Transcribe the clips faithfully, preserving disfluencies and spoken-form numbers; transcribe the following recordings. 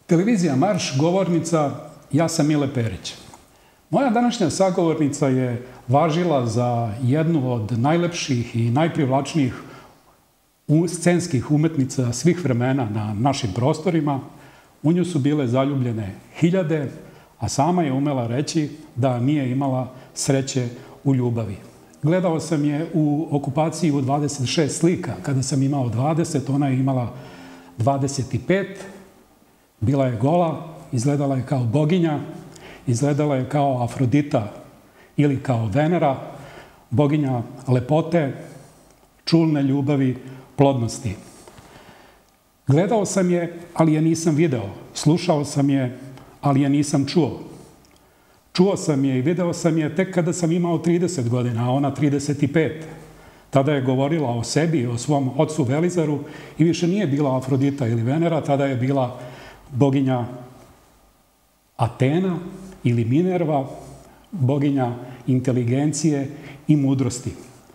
Televizija Marš, govornica, ja sam Mile Perić. Moja današnja sagovornica je važila za jednu od najlepših i najprivlačnijih scenskih umetnica svih vremena na našim prostorima. U nju su bile zaljubljene hiljade, a sama je umela reći da nije imala sreće u ljubavi. Gledao sam je u okupaciji u dvadeset šest slika. Kada sam imao dvadeset, ona je imala dvadeset pet. Bila je gola, izgledala je kao boginja, izgledala je kao Afrodita ili kao Venera, boginja lepote, čulne ljubavi, plodnosti. Gledao sam je, ali je nisam video. Slušao sam je, ali je nisam čuo. Čuo sam je i video sam je tek kada sam imao trideset godina, a ona trideset pet. Tada je govorila o sebi, o svom ocu Velizaru i više nije bila Afrodita ili Venera, tada je bila boginja Atena ili Minerva, boginja inteligencije i mudrosti.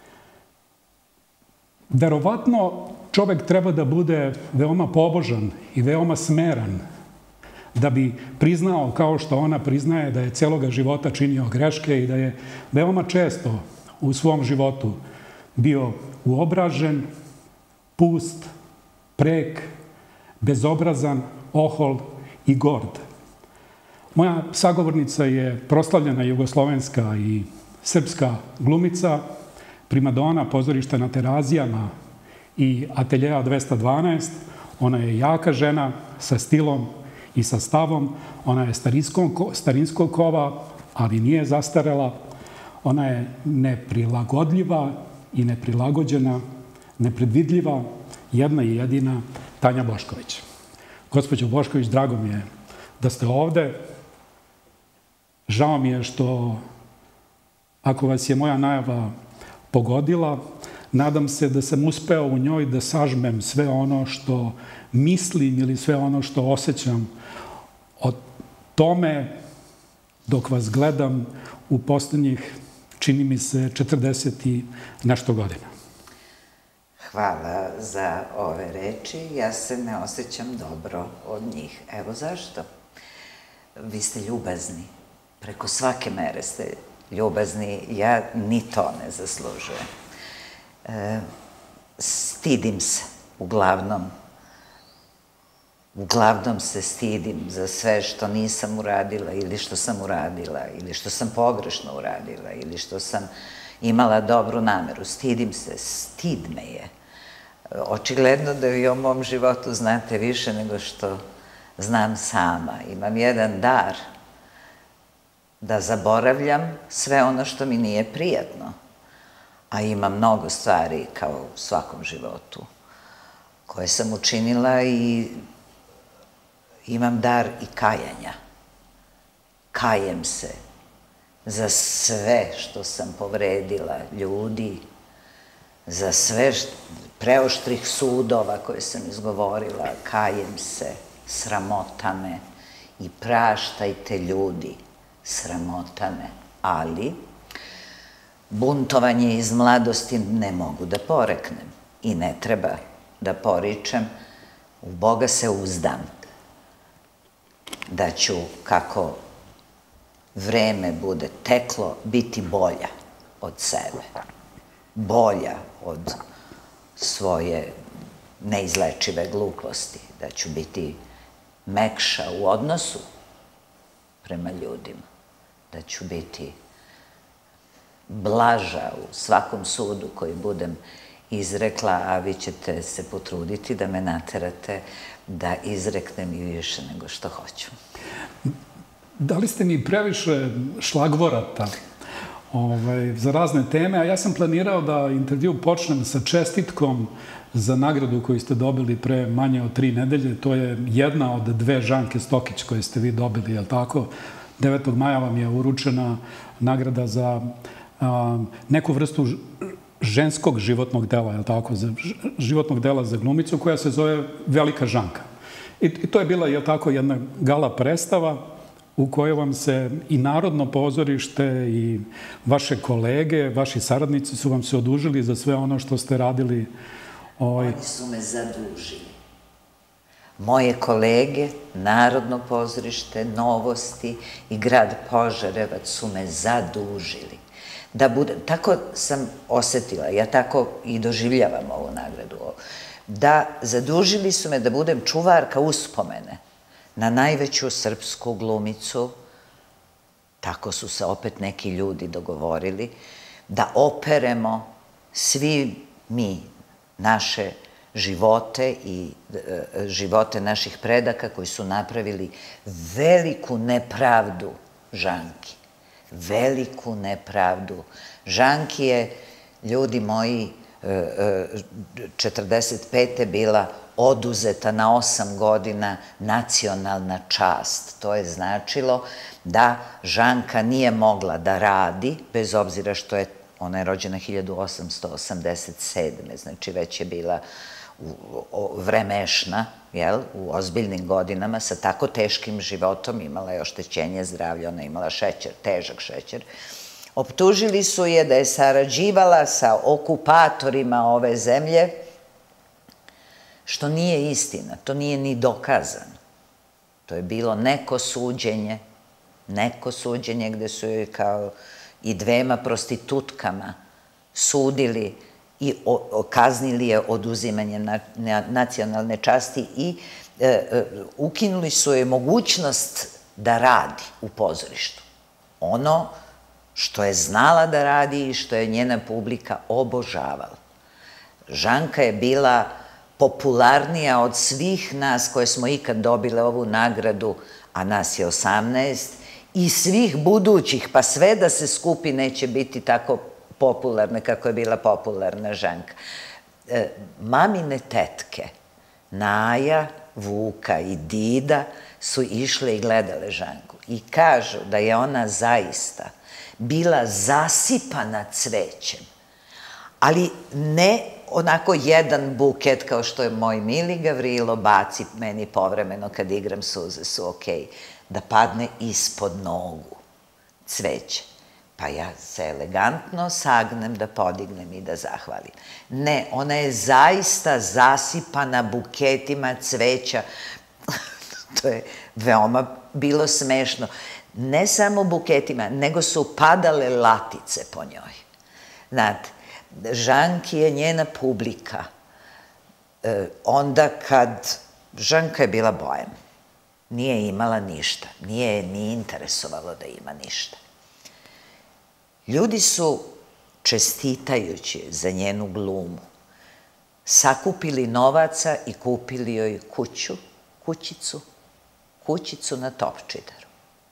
Verovatno čovek treba da bude veoma pobožan i veoma smeran da bi priznao, kao što ona priznaje, da je celoga života činio greške i da je veoma često u svom životu bio uobražen, pust, prek, bezobrazan, ohol i gord. Moja sagovornica je proslavljena jugoslovenska i srpska glumica, primadona pozorišta na Terazijama i ateljeja dvesta dvanaest. Ona je jaka žena sa stilom i sa stavom. Ona je starinskog kova, ali nije zastarela. Ona je neprilagodljiva i neprilagođena, nepredvidljiva, jedna i jedina Tanja Bošković. Gospođo Bošković, drago mi je da ste ovde. Žao mi je što, ako vas je moja najava pogodila, nadam se da sam uspeo u njoj da sažmem sve ono što mislim ili sve ono što osjećam o tome dok vas gledam u poslednjih, čini mi se, četrdeset i nešto godina. Hvala za ove reči. Ja se ne osjećam dobro od njih. Evo zašto. Vi ste ljubazni. Preko svake mere ste ljubazni. Ja ni to ne zaslužujem. E, stidim se, uglavnom. Uglavnom se stidim za sve što nisam uradila ili što sam uradila ili što sam pogrešno uradila ili što sam imala dobru nameru. Stidim se, stid me je. Očigledno da vi o mom životu znate više nego što znam sama. Imam jedan dar da zaboravljam sve ono što mi nije prijatno. A ima mnogo stvari, kao u svakom životu, koje sam učinila i imam dar i kajanja. Kajem se za sve što sam povredila ljudi, za sve preoštrih sudova koje sam izgovorila. Kajem se, sramota me i praštajte ljudi, sramota me. Ali buntovanje iz mladosti ne mogu da poreknem i ne treba da poričem. U Boga se uzdam da ću, kako vreme bude teklo, biti bolja od sebe. Bolja od svoje neizlečive gluposti. Da ću biti mekša u odnosu prema ljudima. Da ću biti blaža u svakom sudu koji budem izrekla, a vi ćete se potruditi da me naterate da izreknem i više nego što hoću. Dali ste mi previše šlagvorata za razne teme, a ja sam planirao da intervju počnem sa čestitkom za nagradu koju ste dobili pre manje od tri nedelje. To je jedna od dve Žanke Stokić koje ste vi dobili, je li tako? devetog maja vam je uručena nagrada za neku vrstu ženskog životnog dela, je li tako? Životnog dela za glumicu koja se zove Velika Žanka. I to je bila, je li tako, jedna gala predstava u kojoj vam se i Narodno pozorište i vaše kolege, vaši saradnici su vam se odužili za sve ono što ste radili. Oni su me zadužili. moje kolege, Narodno pozorište, Novosti i grad Požarevac su me zadužili. Da bude, tako sam osetila, ja tako i doživljavam ovu nagradu, da zadužili su me da budem čuvarka uspomene na najveću srpsku glumicu, tako su se opet neki ljudi dogovorili, da operemo svi mi naše živote i živote naših predaka koji su napravili veliku nepravdu Žanki. Veliku nepravdu. Žanki je, ljudi moji, četrdeset pete bila oduzeta na osam godina nacionalna čast. To je značilo da Žanka nije mogla da radi, bez obzira što je, ona je rođena hiljadu osamsto osamdeset sedme. Znači već je bila vremešna, jel, u ozbiljnim godinama, sa tako teškim životom, imala je oštećenje zdravlja, ona je imala šećer, težak šećer. Optužili su je da je sarađivala sa okupatorima ove zemlje, što nije istina, to nije ni dokazano. To je bilo neko suđenje, neko suđenje gde su joj kao i dvema prostitutkama sudili i kaznili je oduzimanjem nacionalne časti i ukinuli su joj mogućnost da radi u pozorištu. Ono što je znala da radi i što je njena publika obožavala. Žanka je bila popularnija od svih nas koje smo ikad dobile ovu nagradu, a nas je osamnaest, i svih budućih, pa sve da se skupi neće biti tako popularne kako je bila popularna Žanka. Mamine tetke, Naja, Vuka i Dida, su išle i gledale Žanku i kažu da je ona zaista bila zasipana cvećem, ali ne onako jedan buket kao što je moj mili Gavrilo baci meni povremeno kad igram Suze su okej, da padne ispod nogu cveće. Pa ja se elegantno sagnem da podignem i da zahvalim. Ne, ona je zaista zasipana buketima cveća. To je veoma bilo smešno. Ne samo buketima, nego su padale latice po njoj. Znate, Žanki je njena publika. Onda kad... Žanka je bila bojem. Nije imala ništa. Nije je ni interesovalo da ima ništa. Ljudi su, čestitajući za njenu glumu, sakupili novaca i kupili joj kuću, kućicu, kućicu na Topčideru.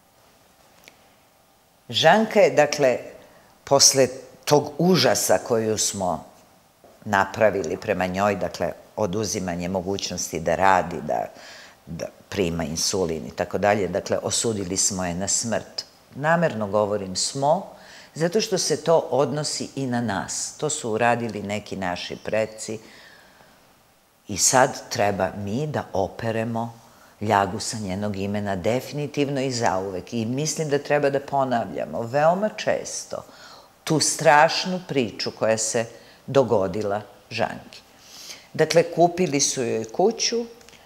Žanka je, dakle, posle tog užasa koju smo napravili prema njoj, dakle, oduzimanje mogućnosti da radi, da prima insulin i tako dalje, dakle, osudili smo je na smrt. Namerno govorim smo, zato što se to odnosi i na nas. To su uradili neki naši preci i sad treba mi da operemo ljagu sa njenog imena definitivno i zauvek. I mislim da treba da ponavljamo veoma često tu strašnu priču koja se dogodila Žanki. Dakle, kupili su joj kuću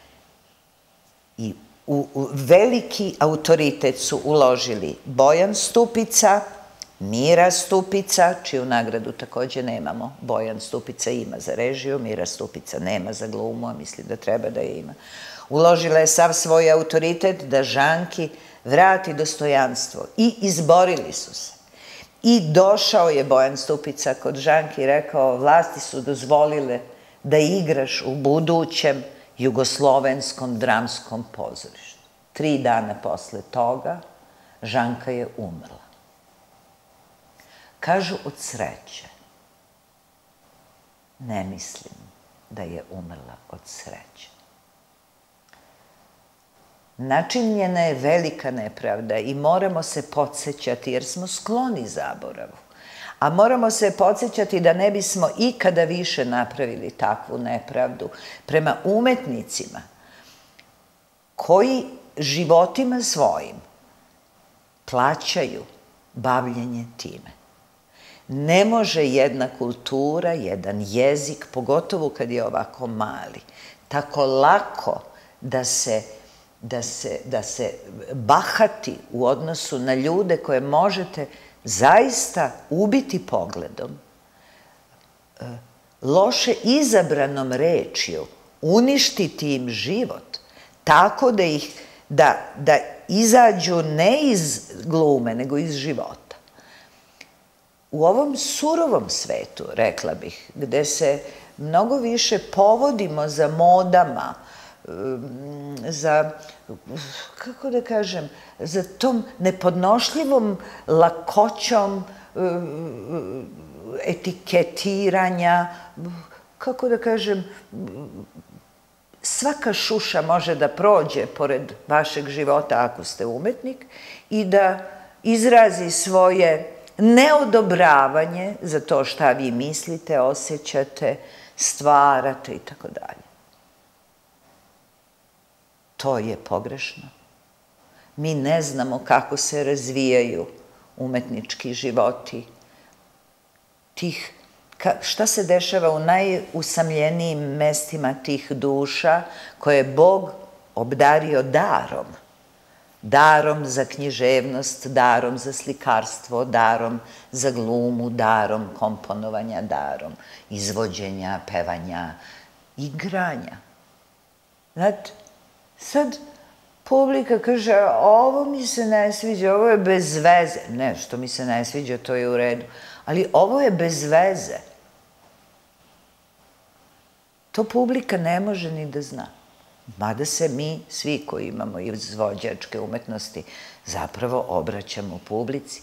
i u veliki autoritet su uložili Bojan Stupica, Mira Stupica, čiju nagradu takođe nemamo. Bojan Stupica ima za režiju, Mira Stupica nema za glumu, a mislim da treba da je ima. Uložila je sav svoj autoritet da Žanki vrati dostojanstvo i izborili su se. I došao je Bojan Stupica kod Žanki i rekao, vlasti su dozvolile da igraš u budućem jugoslovenskom dramskom pozorištu. Tri dana posle toga Žanka je umrla. Kažu od sreće. Ne mislim da je umrla od sreće. Načinjena je velika nepravda i moramo se podsjećati, jer smo skloni zaboravu. A moramo se podsjećati da ne bismo ikada više napravili takvu nepravdu prema umetnicima koji životima svojim plaćaju bavljenje time. Ne može jedna kultura, jedan jezik, pogotovo kad je ovako mali, tako lako da se, da se, da se bahati u odnosu na ljude koje možete zaista ubiti pogledom, loše izabranom rečju, uništiti im život, tako da ih, da, da izađu ne iz glume, nego iz života. U ovom surovom svetu, rekla bih, gde se mnogo više povodimo za modama, za, kako da kažem, za tom nepodnošljivom lakoćom etiketiranja, kako da kažem, svaka šuša može da prođe pored vašeg života ako ste umetnik i da izrazi svoje neodobravanje za to šta vi mislite, osjećate, stvarate i tako dalje. To je pogrešno. Mi ne znamo kako se razvijaju umetnički životi tih, šta se dešava u najusamljenijim mestima tih duša koje je Bog obdario darom. Darom za književnost, darom za slikarstvo, darom za glumu, darom komponovanja, darom izvođenja, pevanja, igranja. Znate, sad publika kaže, ovo mi se ne sviđa, ovo je bez veze. Ne, što mi se ne sviđa, to je u redu. Ali ovo je bez veze. To publika ne može ni da zna. Mada se mi, svi koji imamo izvođačke umetnosti, zapravo obraćamo publici.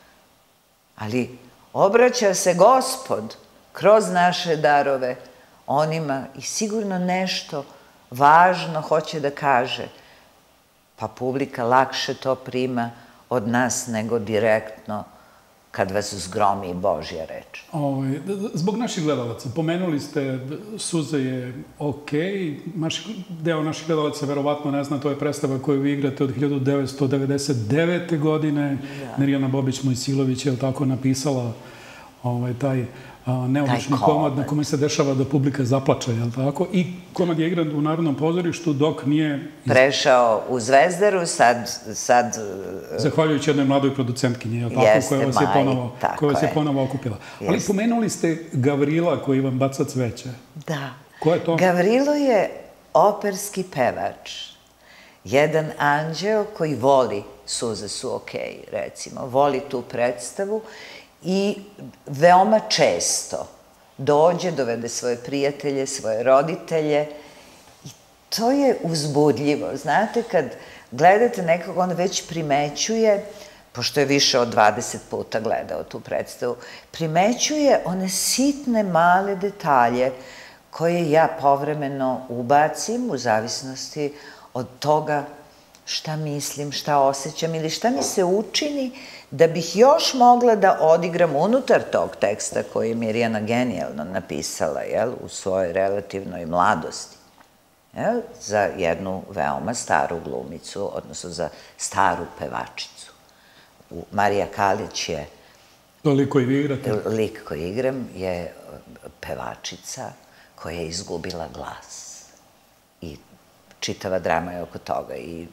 Ali obraća se Gospod kroz naše darove onima i sigurno nešto važno hoće da kaže, pa publika lakše to prima od nas nego direktno kad vas zgromi Božja reč. Zbog naših gledalaca, pomenuli ste Suze je okej, deo naših gledalaca verovatno ne zna, to je predstava koju vi igrate od hiljadu devetsto devedeset devete. godine. Mirjana Bobić-Mojsilović je tako napisala taj neobični komad na kome se dešava da publika zaplače, je li tako? I komad je igran u Narodnom pozorištu dok nije... Prešao u Zvezdaru, sad... Zahvaljujući jednoj mladoj producentkinji, je li tako? Koja vas je ponovo okupila. Ali pomenuli ste Gavrila koji vam baca cveće. Da. Ko je to? Gavrilo je operski pevač. Jedan anđeo koji voli Suze su okej, recimo. Voli tu predstavu i veoma često dođe, dovede svoje prijatelje, svoje roditelje i to je uzbudljivo. Znate, kad gledate nekog, on već primećuje, pošto je više od dvadeset puta gledao tu predstavu, primećuje one sitne male detalje koje ja povremeno ubacim u zavisnosti od toga šta mislim, šta osjećam ili šta mi se učini da bih još mogla da odigram unutar tog teksta koji je Mirjana genijalno napisala u svojoj relativnoj mladosti za jednu veoma staru glumicu, odnosno za staru pevačicu. Marija Kalić je... To lik koji vi igrate? Lik koji igram je pevačica koja je izgubila glas. I čitava drama je oko toga i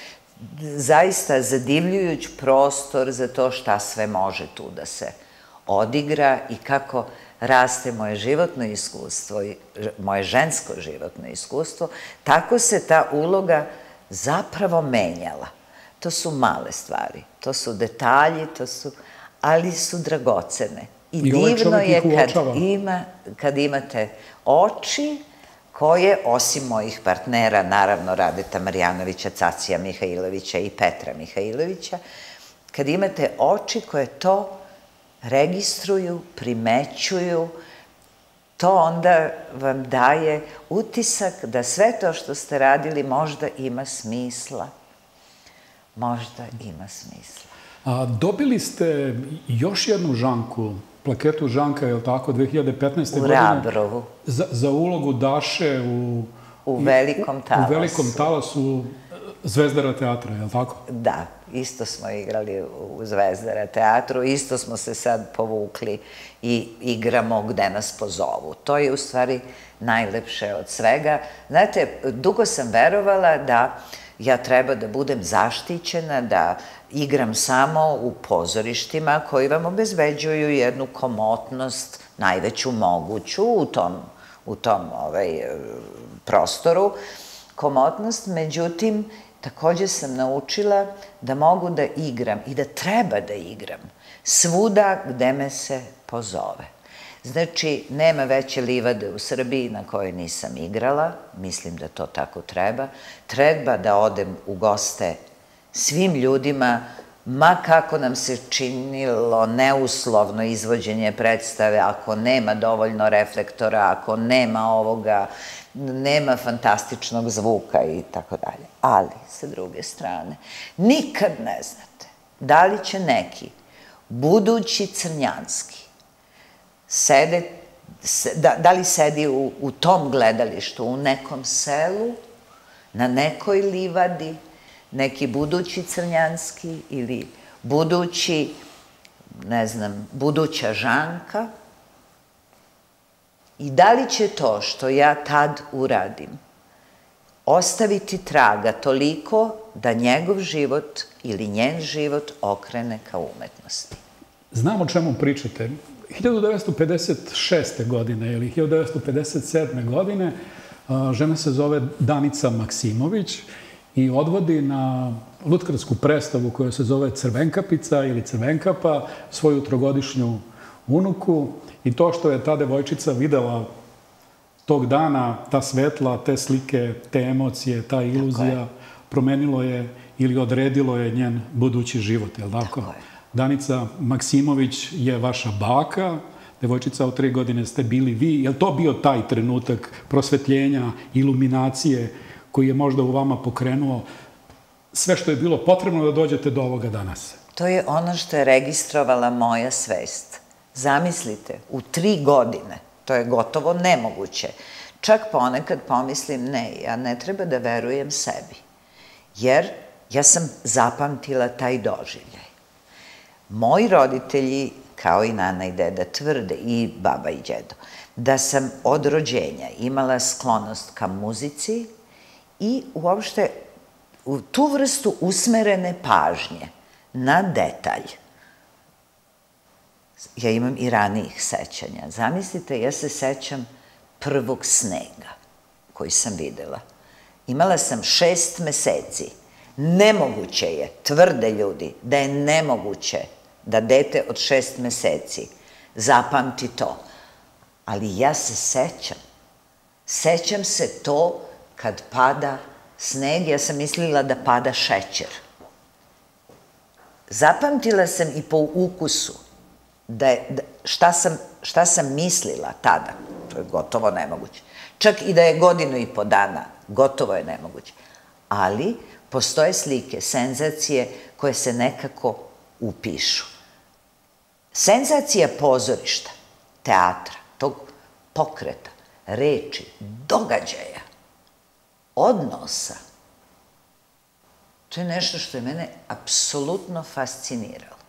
zaista zadivljujuć prostor za to šta sve može tu da se odigra i kako raste moje životno iskustvo, moje žensko životno iskustvo, tako se ta uloga zapravo menjala. To su male stvari, to su detalji, to su, ali su dragocene. I divno je kad imate oči koje, osim mojih partnera, naravno Radeta Marjanovića, Cacija Mihajlovića i Petra Mihajlovića, kad imate oči koje to registruju, primećuju, to onda vam daje utisak da sve to što ste radili možda ima smisla. Možda ima smisla. Dobili ste još jednu Žanku, plaketu Žanka, je li tako, dve hiljade petnaeste. godine? U Rabrovu. Za ulogu Daše u... U Velikom talasu. U Velikom talasu. Zvezdara teatra, je li tako? Da, isto smo igrali u Zvezdara teatru, isto smo se sad povukli i igramo gde nas pozovu. To je u stvari najlepše od svega. Znate, dugo sam verovala da ja treba da budem zaštićena, da igram samo u pozorištima koji vam obezbeđuju jednu komotnost, najveću moguću u tom, u tom ovaj, prostoru. Komotnost, međutim, takođe sam naučila da mogu da igram i da treba da igram svuda gde me se pozove. Znači, nema veće livade u Srbiji na kojoj nisam igrala, mislim da to tako treba. Treba da odem u goste svim ljudima, ma kako nam se činilo neuslovno izvođenje predstave, ako nema dovoljno reflektora, ako nema ovoga, nema fantastičnog zvuka i tako dalje. Ali, sa druge strane, nikad ne znate da li će neki budući Crnjanski sede, da, da li sedi u, u tom gledalištu, u nekom selu, na nekoj livadi, neki budući Crnjanski ili budući, ne znam, buduća Žanka. I da li će to što ja tad uradim ostaviti traga toliko da njegov život ili njen život okrene ka umetnosti? Znam o čemu pričate. hiljadu devetsto pedeset šeste. godine ili hiljadu devetsto pedeset sedme. godine žena se zove Danica Maksimović i odvodi na lutkarsku predstavu koja se zove Crvenkapica ili Crvenkapa svoju trogodišnju unuku i to što je ta devojčica videla tog dana, ta svetla, te slike, te emocije, ta iluzija, promenilo je ili odredilo je njen budući život, je li tako? Danica Maksimović je vaša baka, devojčica od tri godine ste bili vi. Je li to bio taj trenutak prosvetljenja, iluminacije koji je možda u vama pokrenuo sve što je bilo potrebno da dođete do ovoga danas? To je ono što je registrovala moja svest. Zamislite, u tri godine, to je gotovo nemoguće. Čak ponekad pomislim, ne, ja ne treba da verujem sebi. Jer ja sam zapamtila taj doživljaj. Moji roditelji, kao i nana i deda, tvrde, i baba i đedo, da sam od rođenja imala sklonost ka muzici i uopšte u tu vrstu usmerene pažnje na detalj. Ja imam i ranijih sećanja. Zamislite, ja se sećam prvog snega koji sam videla. Imala sam šest meseci. Nemoguće je, tvrde ljudi, da je nemoguće da dete od šest meseci zapamti to. Ali ja se sećam. Sećam se to kad pada sneg, ja sam mislila da pada šećer. Zapamtila sam i po ukusu da je, šta sam, šta sam mislila tada. To je gotovo nemoguće. Čak i da je godinu i po dana, gotovo je nemoguće. Ali postoje slike, senzacije koje se nekako upišu. Senzacija pozorišta, teatra, tog pokreta, reči, događaja, odnosa, to je nešto što je mene apsolutno fasciniralo.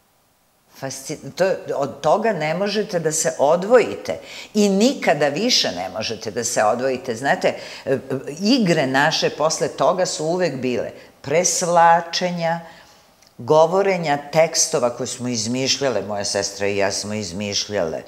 Od toga ne možete da se odvojite i nikada više ne možete da se odvojite. Znate, igre naše posle toga su uvek bile presvlačenja, govorenja tekstova koje smo izmišljale, moja sestra i ja smo izmišljale,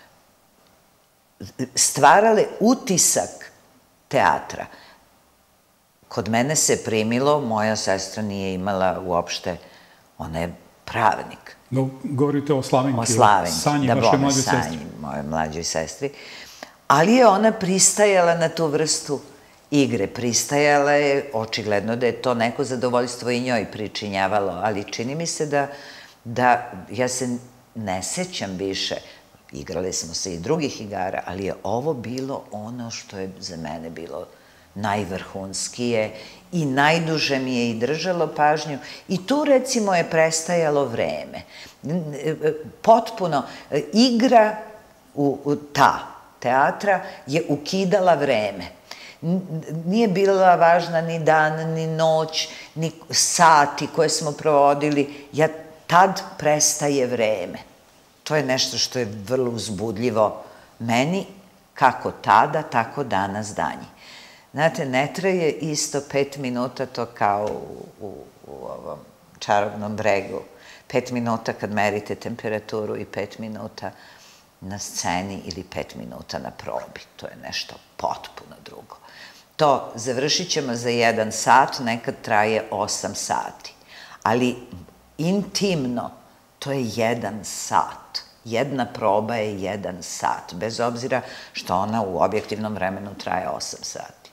stvarale utisak teatra. Kod mene se primilo, moja sestra nije imala uopšte, ona je pravnik. No, govorite o Slavenki, o Slavenki, Sanji, da vaše bome mlađe sestri. Sanji, moje mlađoj sestri. Ali je ona pristajala na tu vrstu igre. Pristajala je, očigledno da je to neko zadovoljstvo i njoj pričinjavalo, ali čini mi se da, da ja se ne sećam više. Igrali smo se i drugih igara, ali je ovo bilo ono što je za mene bilo najvrhunskije i najduže mi je i držalo pažnju i tu recimo je prestajalo vreme. Potpuno, igra u, u ta teatra je ukidala vreme. Nije bila važna ni dan, ni noć, ni sati koje smo provodili. Ja, tad prestaje vreme. To je nešto što je vrlo uzbudljivo meni, kako tada, tako danas danji. Znate, ne traje isto pet minuta, to kao u, u, u ovom čarobnom bregu. Pet minuta kad merite temperaturu i pet minuta na sceni ili pet minuta na probi. To je nešto potpuno drugo. To završit ćemo za jedan sat, nekad traje osam sati. Ali intimno, to je jedan sat. Jedna proba je jedan sat, bez obzira što ona u objektivnom vremenu traje osam sati.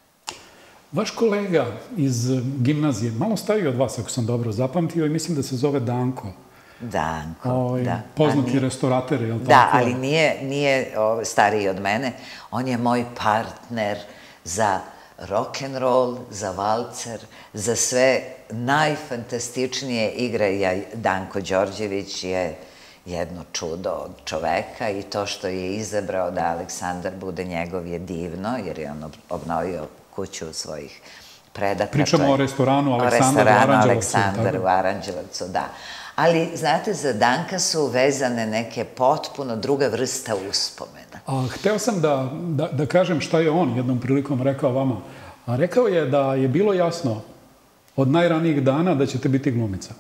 Vaš kolega iz gimnazije, malo stariji od vas, ako sam dobro zapamtio, i mislim da se zove Danko. Danko, da. Poznati restorater, je li tako? Da, ali nije stariji od mene. On je moj partner za rock'n'roll, za valcer, za sve najfantastičnije igre. Danko Đorđević je jedno čudo od čoveka i to što je izabrao da Aleksandar bude njegov je divno, jer je on obnovio kuću svojih predaka. Pričamo o restoranu Aleksandar u Aranđelovcu. O restoranu Aleksandar u Aranđelovcu, da. Ali, znate, za Danka su vezane neke potpuno druga vrsta uspomena. Hteo sam da kažem šta je on jednom prilikom rekao vama. Rekao je da je bilo jasno od najranijih dana da ćete biti glumica.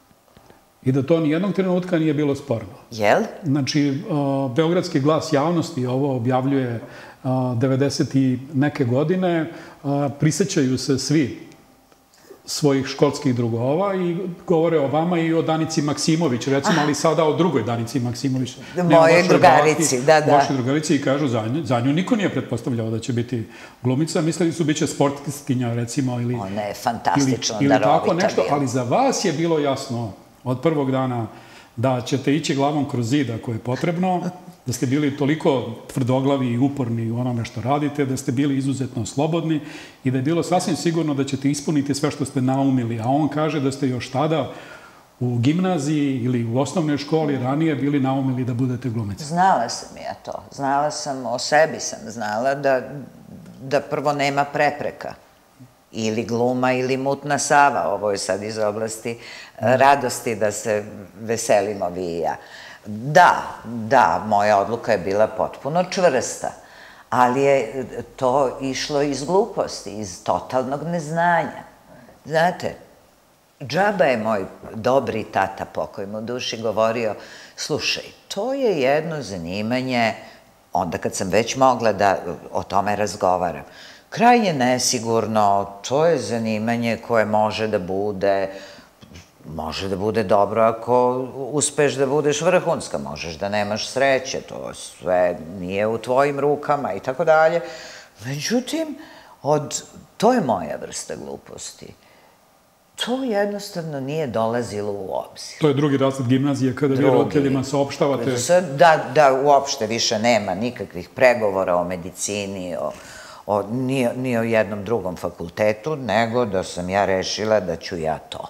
I da to nijednog trenutka nije bilo sporno. Jel? Znači, Beogradski glas javnosti ovo objavljuje devedeset i neke godine. Prisećaju se svi svojih školskih drugova i govore o vama i o Danici Maksimović, recimo, ali sada o drugoj Danici Maksimović. Mojoj drugarici, da, da. Vašoj drugarici i kažu za nju niko nije pretpostavljao da će biti glumica. Mislili su bit će sportkinja, recimo, ili... Ona je fantastično darovita bila. Ali za vas je bilo jasno od prvog dana da ćete ići glavom kroz zid ako je potrebno, da ste bili toliko tvrdoglavi i uporni u onome što radite, da ste bili izuzetno slobodni i da je bilo sasvim sigurno da ćete ispuniti sve što ste naumili. A on kaže da ste još tada u gimnaziji ili u osnovnoj školi ranije bili naumili da budete glumica. Znala sam ja to. Znala sam, o sebi sam znala da prvo nema prepreka. Ili gluma, ili mutna Sava. Ovo je sad iz oblasti radosti da se veselimo vi i ja. Da, da, moja odluka je bila potpuno čvrsta, ali je to išlo iz gluposti, iz totalnog neznanja. Znate, džaba je moj dobri tata, pokoj mu duši, govorio, slušaj, to je jedno zanimanje, onda kad sam već mogla da o tome razgovaram, krajnje nesigurno, to je zanimanje koje može da bude, može da bude dobro ako uspeš da budeš vrhunska, možeš da nemaš sreće, to sve nije u tvojim rukama i tako dalje. Međutim, to je moja vrsta gluposti. To jednostavno nije dolazilo u obzir. To je drugi razred gimnazije kada vi roditeljima saopštavate... Da, uopšte više nema nikakvih pregovora o medicini, ni o jednom drugom fakultetu, nego da sam ja rešila da ću ja to.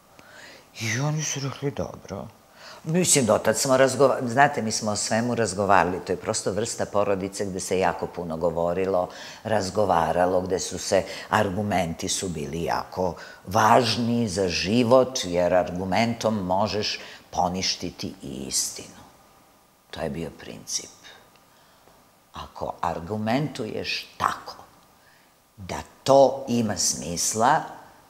I oni su rekli, dobro. Mislim, dotad smo razgovarali, znate, mi smo o svemu razgovarali, to je prosto vrsta porodice gde se jako puno govorilo, razgovaralo, gde su se, argumenti su bili jako važni za život, jer argumentom možeš poništiti i istinu. To je bio princip. Ako argumentuješ tako da to ima smisla,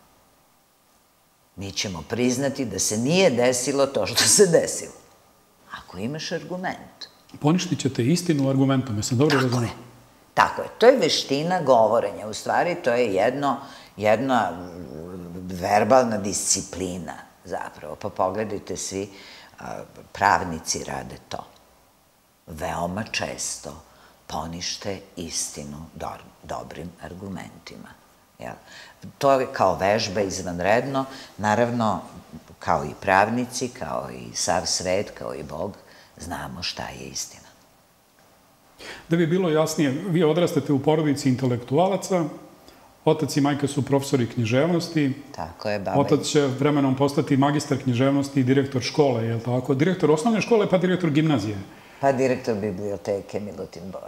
mi ćemo priznati da se nije desilo to što se desilo. Ako imaš argument. Poništit ćete istinu argumentom, jesam dobro razumio? Tako je. Tako je. To je veština govorenja. U stvari, to je jedna verbalna disciplina, zapravo. Pa pogledajte, svi pravnici rade to. Veoma često ponište istinu dobrim argumentima. To je kao vežba izvanredno, naravno, kao i pravnici, kao i sav svet, kao i Bog, znamo šta je istina. Da bi bilo jasnije, vi odrastate u porodici intelektualaca, otac i majka su profesori književnosti. Tako je, baba. Otac će vremenom postati magistar književnosti i direktor škole, je li tako? Direktor osnovne škole, pa direktor gimnazije. Pa direktor biblioteke Milutin Bojić.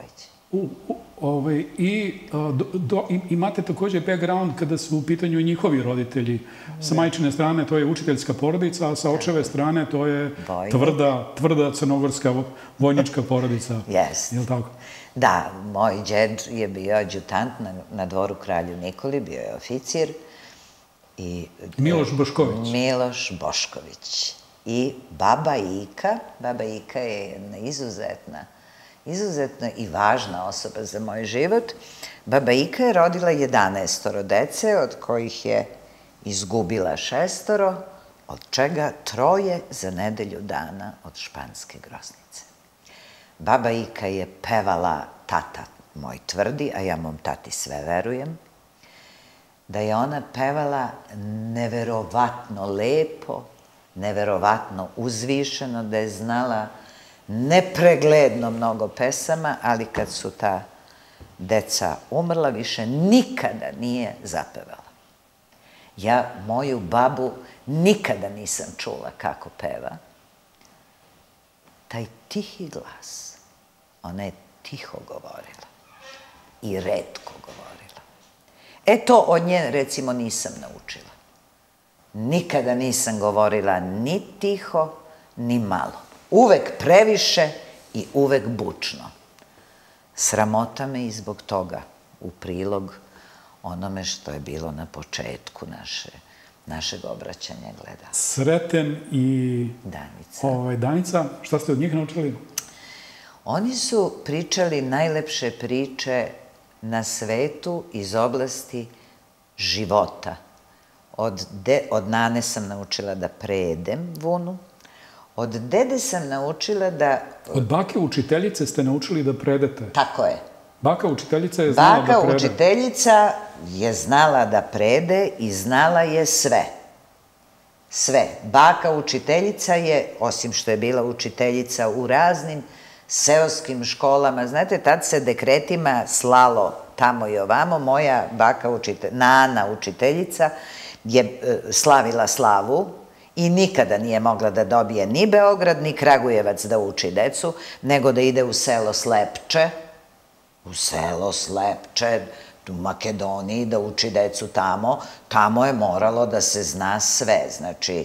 I imate također background kada su u pitanju njihovi roditelji. Sa majčine strane to je učiteljska porodica, a sa očeve strane to je tvrda crnogorska vojnička porodica. Jeste. Je li tako? Da, moj džed je bio adjutant na dvoru kralju Nikoli, bio je oficir. Miloš Bošković. Miloš Bošković. I baba Ika, baba Ika je jedna izuzetna, izuzetna i važna osoba za moj život. Baba Ika je rodila jedanaestoro dece, od kojih je izgubila šestoro, od čega troje za nedelju dana od španske groznice. Baba Ika je pevala, tata moj tvrdi, a ja mom tati sve verujem, da je ona pevala neverovatno lepo, neverovatno uzvišeno, da je znala nepregledno mnogo pesama, ali kad su ta deca umrla, više nikada nije zapevala. Ja moju babu nikada nisam čula kako peva. Taj tihi glas, ona je tiho govorila i retko govorila. E to od nje, recimo, nisam naučila. Nikada nisam govorila ni tiho, ni malo. Uvek previše i uvek bučno. Sramota me i zbog toga, u prilog onome što je bilo na početku našeg obraćanja gledala. Sreten i Danica, šta ste od njih naučili? Oni su pričali najlepše priče na svetu iz oblasti života. Od nane sam naučila da prejedem vunu, od dede sam naučila da... Od bake učiteljice ste naučili da predete? Tako je. Baka učiteljica je znala da prede? Baka učiteljica je znala da prede i znala je sve. Sve. Baka učiteljica je, osim što je bila učiteljica u raznim seoskim školama, znate, tad se dekretima slalo tamo i ovamo, moja baka učiteljica, Nana učiteljica, je slavila slavu i nikada nije mogla da dobije ni Beograd, ni Kragujevac da uči decu, nego da ide u selo Slepče, u selo Slepče, u Makedoniji, da uči decu tamo. Tamo je moralo da se zna sve, znači,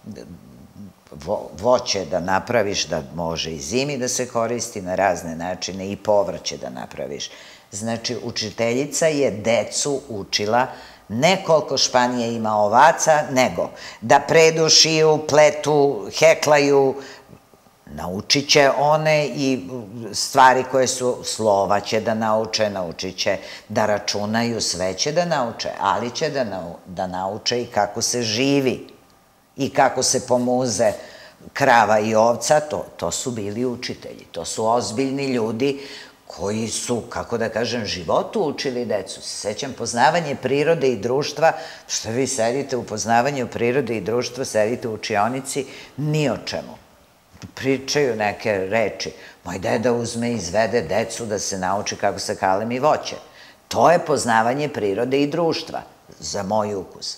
voće da napraviš da može i zimi da se koristi na razne načine i povrće da napraviš. Znači, učiteljica je decu učila ne koliko Španije ima ovaca, nego da predu, šiju, pletu, heklaju, naučit će one i stvari koje su, slova će da nauče, naučit će da računaju, sve će da nauče, ali će da nauče i kako se živi i kako se pomuze krava i ovca, to su bili učitelji, to su ozbiljni ljudi koji su, kako da kažem, životu učili decu. Sećam poznavanje prirode i društva, što vi sedite u poznavanju prirode i društva, sedite u učionici, ni o čemu. Pričaju neke reči. Moj deda uzme i izvede decu da se nauči kako se kalemi voće. To je poznavanje prirode i društva, za moj ukus.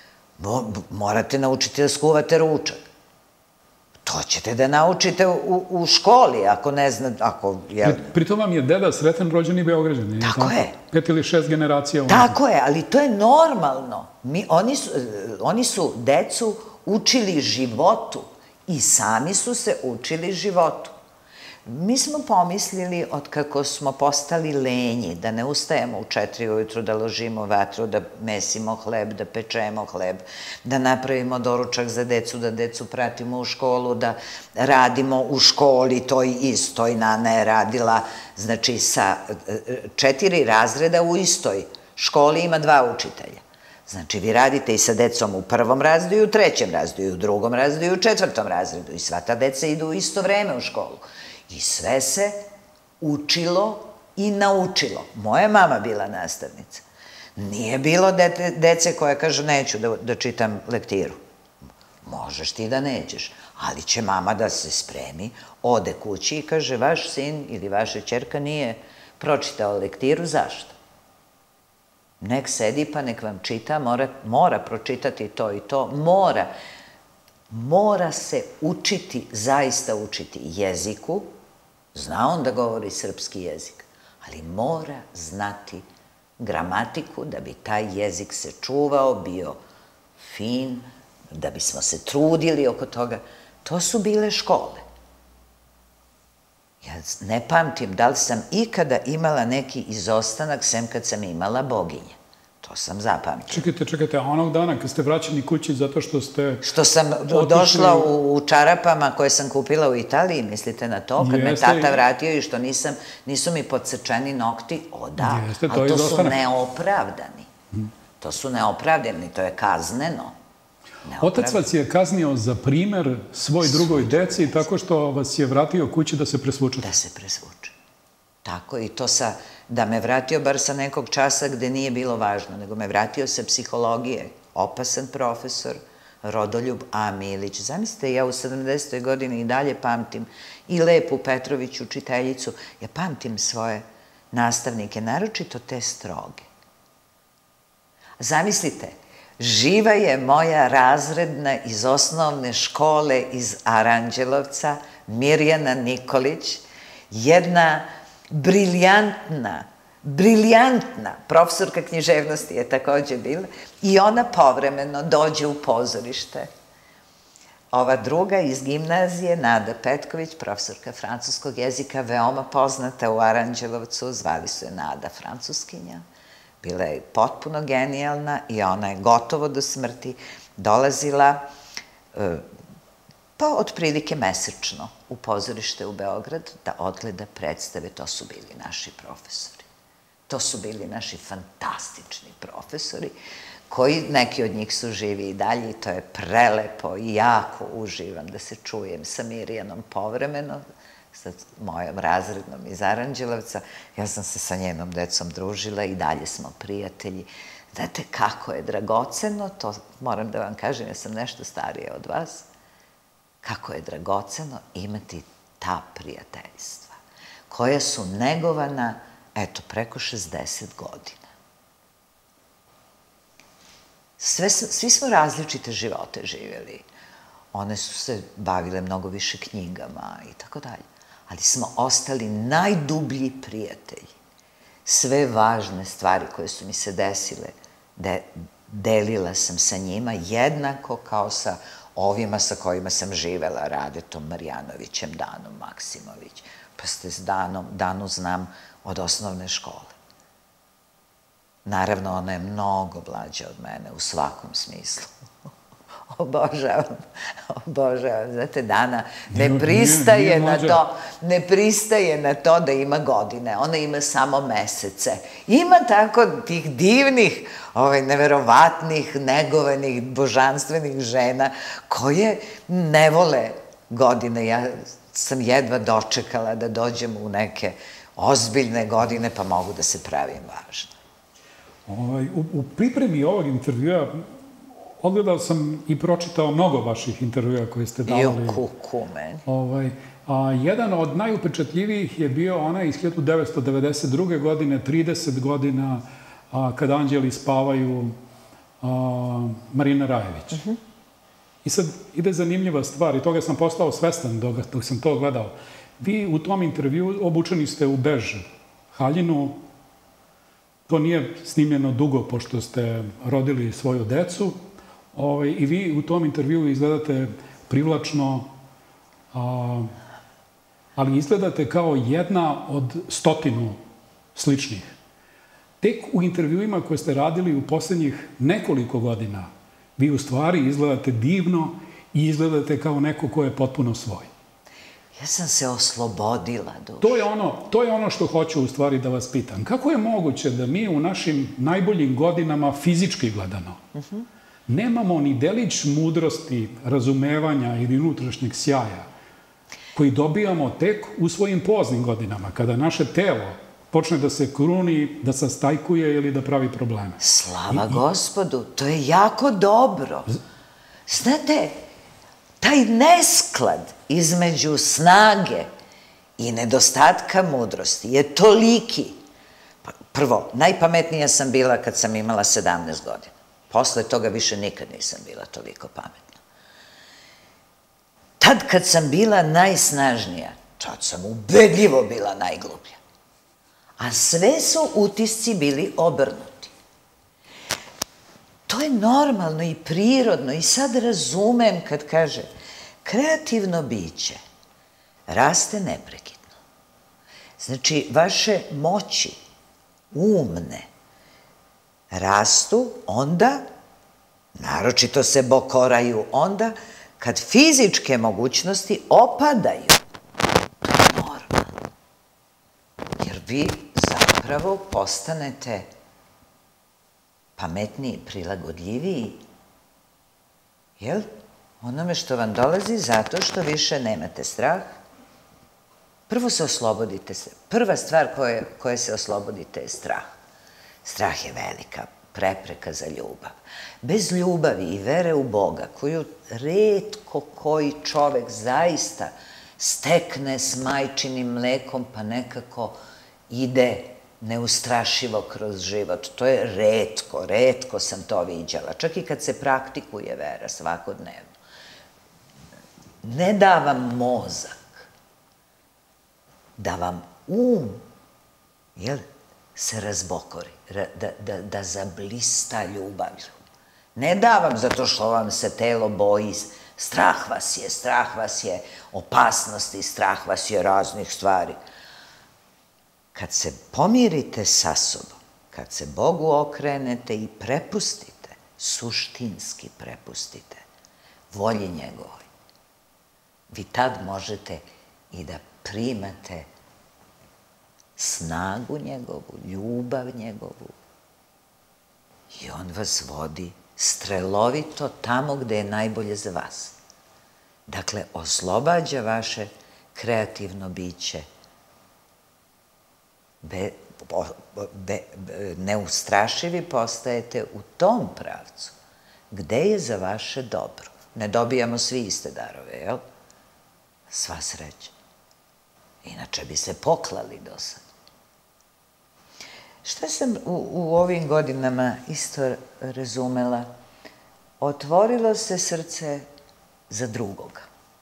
Morate naučiti da skuvate ručak. To ćete da naučite u školi, ako ne zna, ako... Pritom vam je deda sretan rođeni Beograđanin. Tako je. Pet ili šest generacija. Tako je, ali to je normalno. Oni su decu učili životu i sami su se učili životu. Mi smo pomislili, od kako smo postali lenji, da ne ustajemo u četiri ujutru, da ložimo vatru, da mesimo hleb, da pečemo hleb, da napravimo doručak za decu, da decu pratimo u školu, da radimo u školi, toj istoj. Nana je radila, znači, sa četiri razreda u istoj školi ima dva učitelja. Znači, vi radite i sa decom u prvom razredu i u trećem razredu, i u drugom razredu i u četvrtom razredu. I sva ta deca idu u isto vreme u školu. I sve se učilo i naučilo. Moja mama bila nastavnica. Nije bilo dece koja kaže neću da čitam lektiru. Možeš ti da nećeš, ali će mama da se spremi, ode kući i kaže vaš sin ili vaša ćerka nije pročitao lektiru, zašto? Nek sedi pa nek vam čita, mora pročitati to i to, mora. Mora se učiti, zaista učiti jeziku. Zna on da govori srpski jezik, ali mora znati gramatiku da bi taj jezik se čuvao, bio fin, da bismo se trudili oko toga. To su bile škole. Ja ne pamtim da li sam ikada imala neki izostanak, sem kad sam imala boginje. To sam zapamtila. Čekajte, čekajte, a onog dana kad ste vraćani kući zato što ste... Što sam došla u čarapama koje sam kupila u Italiji, mislite na to? Kad me tata vratio i što nisu mi podsečeni nokti, o da, ali to su neopravdani. To su neopravdani, to je kazneno. Otac vas je kaznio za primer svoj drugoj deci tako što vas je vratio kući da se presvučete. Da se presvuče. Tako i to sa, da me vratio bar sa nekog časa gde nije bilo važno, nego me vratio sa psihologije. Opasan profesor, Rodoljub A. Milić. Zamislite, ja u sedamdesetoj godini i dalje pamtim i Lepu Petrović, učiteljicu. Ja pamtim svoje nastavnike, naročito te stroge. Zamislite, živa je moja razredna iz osnovne škole iz Aranđelovca, Mirjana Nikolić, jedna briljantna, briljantna profesorka književnosti je takođe bila i ona povremeno dođe u pozorište. Ova druga iz gimnazije, Nada Petković, profesorka francuskog jezika, veoma poznata u Aranđelovcu, zvali su je Nada Francuskinja. Bila je potpuno genijalna i ona je gotovo do smrti dolazila pa otprilike mesečno u pozorište u Beograd da odgleda predstave. To su bili naši profesori. To su bili naši fantastični profesori koji, neki od njih su živi i dalje i to je prelepo i jako uživam da se čujem sa Mirjanom povremeno, sa mojom razrednom iz Aranđelovca. Ja sam se sa njenom decom družila i dalje smo prijatelji. Znate kako je dragoceno, to moram da vam kažem, ja sam nešto starija od vas, kako je dragoceno imati ta prijateljstva, koja su negovana, eto, preko šezdeset godina. Svi smo različite živote živjeli. One su se bavile mnogo više knjigama i tako dalje. Ali smo ostali najdublji prijatelji. Sve važne stvari koje su mi se desile, delila sam sa njima jednako kao sa ovima sa kojima sam živela, Radetom Marjanovićem, Danom Maksimović. Pa ste s Danom, Danu znam od osnovne škole. Naravno, ona je mnogo mlađa od mene u svakom smislu. Obožavam, obožavam. Znate, Dana ne pristaje na to, ne pristaje na to da ima godine. Ona ima samo mesece. Ima tako tih divnih, neverovatnih, negovanih, božanstvenih žena koje ne vole godine. Ja sam jedva dočekala da dođem u neke ozbiljne godine pa mogu da se pravim važna. U pripremi ovog intervjua odgledao sam i pročitao mnogo vaših intervjua koje ste davali. I o kuku meni. Jedan od najupečatljivijih je bio onaj iz hiljadu devetsto devedeset druge. godine, trideset godina, kada anđeli spavaju, Marina Rajević. I sad ide zanimljiva stvar i toga sam postao svestan dok sam to gledao. Vi u tom intervju obučeni ste u bež haljinu. To nije snimljeno dugo pošto ste rodili svoju decu. I vi u tom intervjuu izgledate privlačno, ali izgledate kao jedna od stotinu sličnih. Tek u intervjuima koje ste radili u poslednjih nekoliko godina, vi u stvari izgledate divno i izgledate kao neko ko je potpuno svoj. Ja sam se oslobodila duša. To je ono što hoću u stvari da vas pitam. Kako je moguće da mi u našim najboljim godinama, fizički gledano, nemamo ni delić mudrosti, razumevanja ili unutrašnjeg sjaja koji dobijamo tek u svojim poznim godinama, kada naše telo počne da se kruni, da sastajkuje ili da pravi probleme. Slava Gospodu, to je jako dobro. Znate, taj nesklad između snage i nedostatka mudrosti je toliki. Prvo, najpametnija sam bila kad sam imala sedamnaest godina. Posle toga više nikad nisam bila toliko pametna. Tad kad sam bila najsnažnija, tad sam ubedljivo bila najgluplja. a sve su utisci bili obrnuti. To je normalno i prirodno i sad razumem kad kaže kreativno biće raste neprekidno. Znači, vaše moći umne rastu onda, naročito se bokoraju onda, kad fizičke mogućnosti opadaju. To je normalno. Jer vi zapravo postanete pametniji, prilagodljiviji, jel? Onome što vam dolazi zato što više nemate strah. Prvo se oslobodite se. Prva stvar koje se oslobodite je strah. Strah je velika prepreka za ljubav. Bez ljubavi i vere u Boga, koju retko koji čovek zaista stekne s majčinim mlekom, pa nekako ide neustrašivo kroz život. To je retko, retko sam to viđala. Čak i kad se praktikuje vera svakodnevno. Ne da vam mozak, da vam um, jel, se razbokori, da zablista ljubavlju. Ne da vam zato što vam se telo boji, strah vas je, strah vas je opasnosti, strah vas je raznih stvari. Kad se pomirite sa sobom, kad se Bogu okrenete i prepustite, suštinski prepustite, volji njegovoj, vi tad možete i da primate snagu njegovu, ljubav njegovu i on vas vodi strelovito tamo gde je najbolje za vas. Dakle, oslobađa vaše kreativno biće. Neustrašivi postajete u tom pravcu gde je za vaše dobro. Ne dobijamo svi iste darove, jel? Sva sreća. Inače bi se poklali do sad. Šta sam u ovim godinama isto razumela? Otvorilo se srce za drugoga.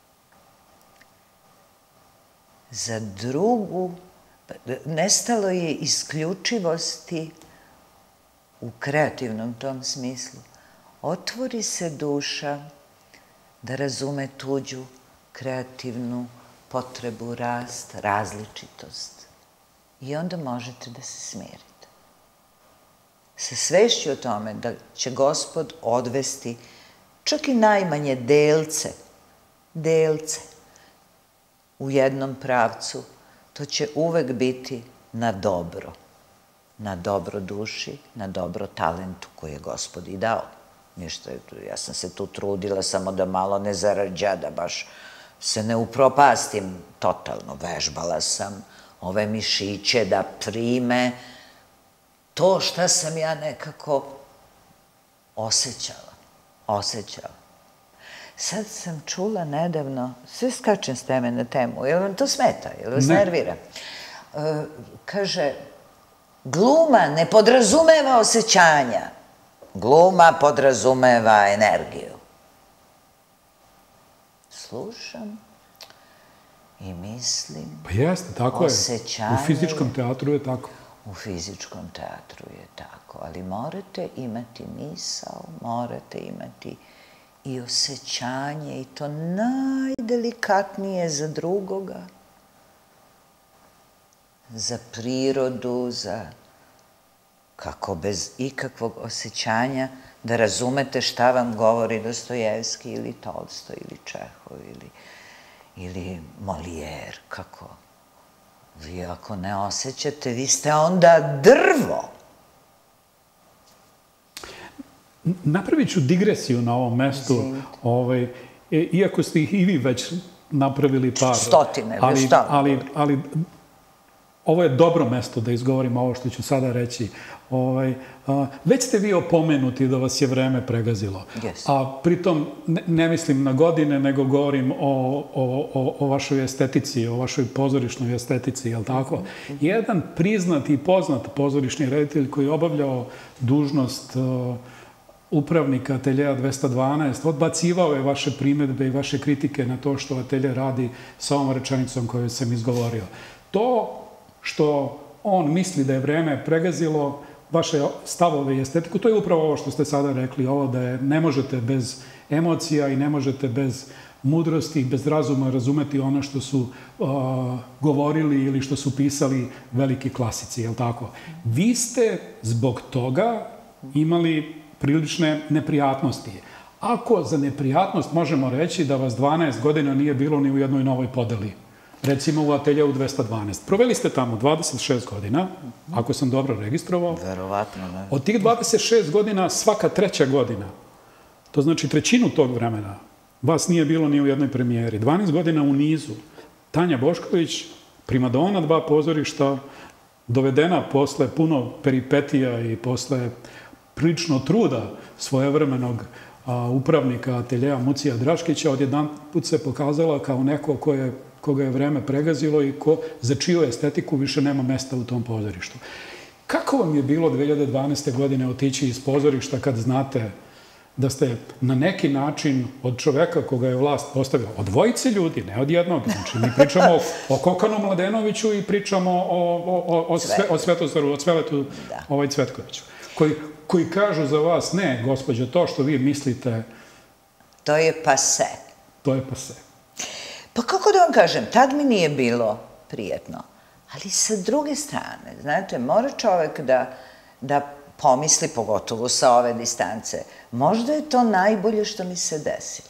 Za drugu, nestalo je isključivosti u kreativnom tom smislu. Otvori se duša da razume tuđu kreativnu potrebu, rast, različitost. I onda možete da se smirite. Sa svešću o tome da će Gospod odvesti čak i najmanje delce, delce u jednom pravcu, to će uvek biti na dobro. Na dobro duši, na dobro talentu koji je Gospod i dao. Ništa, ja sam se tu trudila samo da malo ne zarađa, da baš se ne upropastim totalno. Vežbala sam ove mišiće da prime to šta sam ja nekako osjećala. Osjećala. Sad sam čula nedavno, sve skačem s teme na temu, jel vam to smeta, jel vas nervira? Kaže, gluma ne podrazumeva osjećanja, gluma podrazumeva energiju. Slušam i mislim, pa jeste, tako je. U fizičkom teatru je tako. U fizičkom teatru je tako, ali morate imati misao, morate imati i osjećanje i to najdelikatnije za drugoga, za prirodu, za kako bez ikakvog osjećanja da razumete šta vam govori Dostojevski ili Tolstoj ili Čehov ili Molière, kako? Vi ako ne osjećate, vi ste onda drvo. Napravit ću digresiju na ovom mestu, iako ste ih i vi već napravili par. Stotine, već šta? Ali ovo je dobro mesto da izgovorim ovo što ću sada reći. Već ste vi opomenuti da vas je vreme pregazilo. A pritom ne mislim na godine, nego govorim o vašoj estetici, o vašoj pozorišnoj estetici, je li tako? Jedan priznat i poznat pozorišni reditelj koji je obavljao dužnost upravnika Ateljeja dvesta dvanaest, odbacivao je vaše primedbe i vaše kritike na to što Atelje radi sa ovom rečenicom koju sam izgovorio. To što on misli da je vreme pregazilo vaše stavove i estetiku. To je upravo ovo što ste sada rekli, ovo da je, ne možete bez emocija i ne možete bez mudrosti i bez razuma razumeti ono što su uh, govorili ili što su pisali veliki klasici, je li tako? Vi ste zbog toga imali prilične neprijatnosti. Ako za neprijatnost možemo reći da vas dvanaest godina nije bilo ni u jednoj novoj podeli, recimo u ateljeu dvesta dvanaest. Proveli ste tamo dvadeset šest godina, ako sam dobro registrovao. Verovatno, ne. Od tih dvadeset šest godina, svaka treća godina, to znači trećinu tog vremena, vas nije bilo ni u jednoj premijeri. dvanaest godina u nizu. Tanja Bošković, primadona dva pozorišta, dovedena posle puno peripetija i posle prilično truda svojevremenog upravnika ateljeja Mucija Draškića, odjedan put se pokazala kao neko koje, koga je vreme pregazilo i ko, za čiju estetiku više nema mesta u tom pozorištu. Kako vam je bilo dve hiljade dvanaeste. godine otići iz pozorišta kad znate da ste na neki način od čoveka koga je vlast postavila, od dvojice ljudi, ne od jednog, znači mi pričamo o Kokanu Mladenoviću i pričamo o, o, o, o, sve, o Svetosaru, o Cveletu ovaj Cvetkoviću, koji, koji kažu za vas, ne, gospođo, to što vi mislite... To je pase. To je pase. Pa kako da vam kažem, tad mi nije bilo prijetno. Ali sa druge strane, znate, mora čovek da, da pomisli, pogotovo sa ove distance, možda je to najbolje što mi se desilo.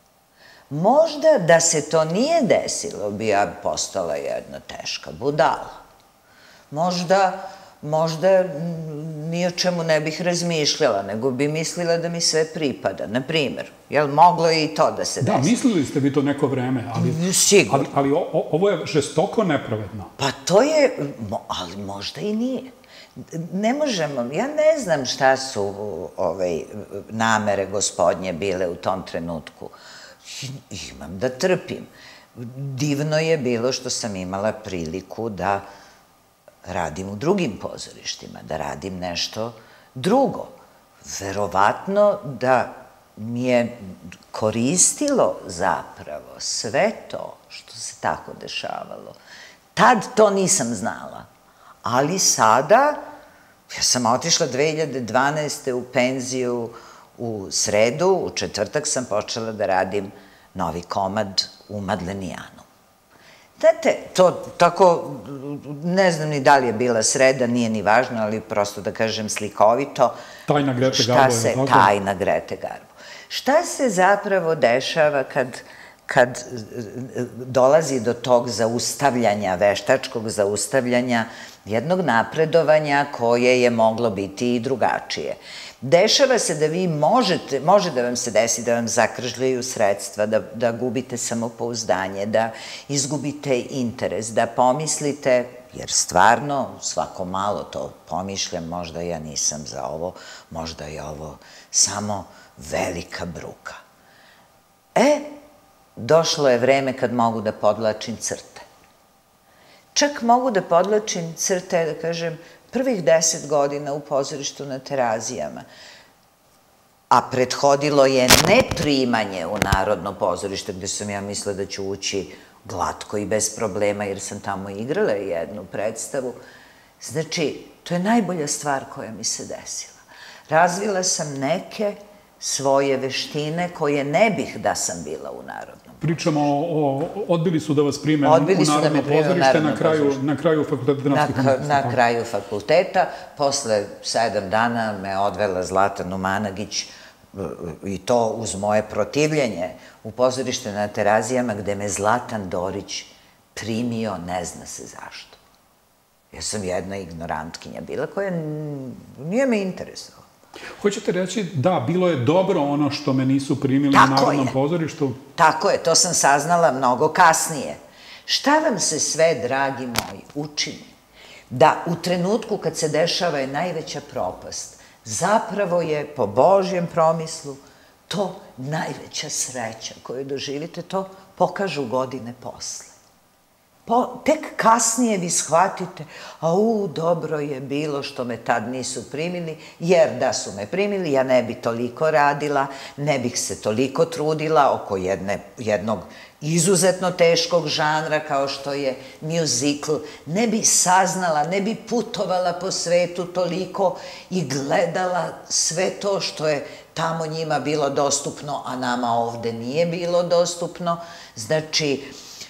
Možda da se to nije desilo, bi ja postala jedna teška budala. Možda, možda ni o čemu ne bih razmišljala, nego bi mislila da mi sve pripada. Naprimjer, jel moglo je i to da se desi? Da, mislili ste vi to neko vreme, ali... Sigurno. Ali, ali o, ovo je žestoko nepravedno. Pa to je, ali možda i nije. Ne možemo, ja ne znam šta su ovaj, namere gospodnje bile u tom trenutku. Imam da trpim. Divno je bilo što sam imala priliku da radim u drugim pozorištima, da radim nešto drugo. Verovatno da mi je koristilo zapravo sve to što se tako dešavalo. Tad to nisam znala. Ali sada, ja sam otišla dve hiljade dvanaeste. u penziju u sredu, u četvrtak sam počela da radim novi komad u Madlenijanu. Znate, to tako, ne znam ni da li je bila sreda, nije ni važno, ali prosto da kažem slikovito. Tajna Grete Garbo je tako? Tajna Grete Garbo. Šta se zapravo dešava kad... kad dolazi do tog zaustavljanja, veštačkog zaustavljanja, jednog napredovanja koje je moglo biti i drugačije. Dešava se da vi možete, može da vam se desi da vam zakržljaju sredstva, da, da gubite samopouzdanje, da izgubite interes, da pomislite, jer stvarno svako malo to pomišljam, možda ja nisam za ovo, možda je ovo samo velika bruka. E, došlo je vreme kad mogu da podlačim crte. Čak mogu da podlačim crte, da kažem, prvih deset godina u pozorištu na Terazijama, a prethodilo je neprimanje u Narodno pozorište, gde sam ja mislila da ću ući glatko i bez problema, jer sam tamo igrala jednu predstavu. Znači, to je najbolja stvar koja mi se desila. Razvila sam neke svoje veštine koje ne bih da sam bila u Narodnom. Pričamo o, odbili su da vas prime u Narodno pozorište na kraju, na kraju fakulteta dramskih umetnosti. Na kraju fakulteta, posle sedam dana me odvela Zlatan Umanagić i to uz moje protivljenje u pozorište na Terazijama, gde me Zlatan Dorić primio, ne zna se zašto. Ja sam jedna ignorantkinja bila koja nije me interesovala. Hoćete reći, da, bilo je dobro ono što me nisu primili u Narodnom pozorištu? Tako je, to sam saznala mnogo kasnije. Šta vam se sve, dragi moji, učini? Da u trenutku kad se dešava je najveća propast, zapravo je, po Božjem promislu, to najveća sreća koju doživite, to pokažu godine posle. Tek kasnije vi shvatite, a u, dobro je bilo što me tad nisu primili, jer da su me primili, ja ne bi toliko radila, ne bih se toliko trudila oko jednog izuzetno teškog žanra kao što je muzikl, ne bi saznala, ne bi putovala po svetu toliko i gledala sve to što je tamo njima bilo dostupno, a nama ovde nije bilo dostupno. Znači,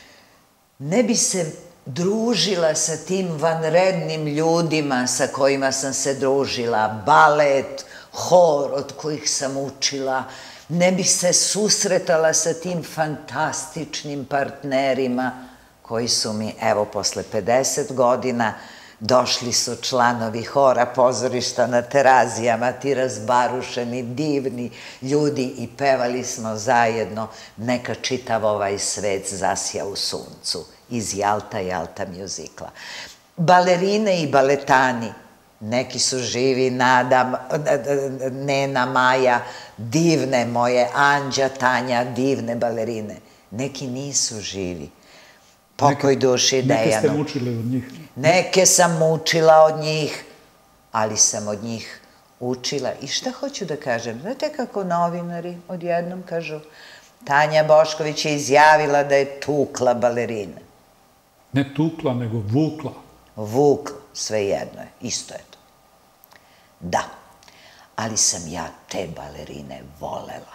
ne bi se družila sa tim vanrednim ljudima sa kojima sam se družila, balet, hor od kojih sam učila, ne bi se susretala sa tim fantastičnim partnerima koji su mi, evo, posle pedeset godina došli su članovi hora pozorišta na Terazijama, ti razbarušeni, divni ljudi i pevali smo zajedno Neka čitav ovaj svet zasja u suncu iz Jalta, Jalta mjuzikla. Balerine i baletani, neki su živi, Nada, Nena, Maja, divne moje, Anđa, Tanja, divne balerine. Neki nisu živi. Pokoj duši Dejanu. Neke ste mučili od njih. Neke sam mučila od njih, ali sam od njih učila. I šta hoću da kažem? Znate kako novinari odjednom kažu, Tanja Bošković je izjavila da je tukla balerine. Ne tukla, nego vukla. Vukla, sve jedno je, isto je to. Da, ali sam ja te balerine volela.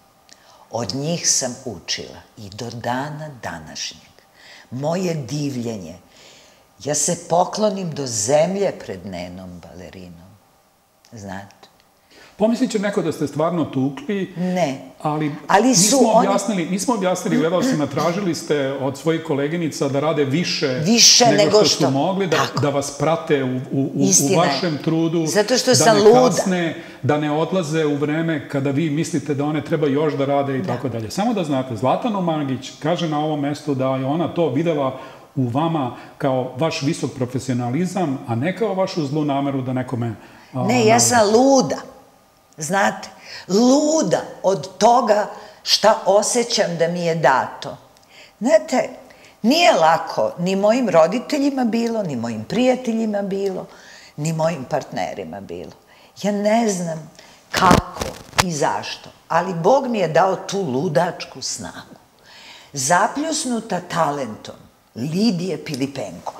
Od njih sam učila i do dana današnjeg. Moje divljenje, ja se poklonim do zemlje pred Nenom balerinom. Znate? Pomislit će neko da ste stvarno tukli, ne. ali nismo objasnili, nismo objasnili, gledalcima, tražili ste od svojih koleginica da rade više nego što su mogli, da vas prate u vašem trudu, da ne kasne, da ne odlaze u vreme kada vi mislite da one treba još da rade i tako dalje. Samo da znate, Zlatana Magić kaže na ovom mestu da je ona to videla u vama kao vaš visok profesionalizam, a ne kao vašu zlu nameru da nekome... Ne, ja sam luda. Znate, luda od toga šta osjećam da mi je dato. Znate, nije lako ni mojim roditeljima bilo, ni mojim prijateljima bilo, ni mojim partnerima bilo. Ja ne znam kako i zašto, ali Bog mi je dao tu ludačku snagu. Zapljusnuta talentom Lidije Pilipenko,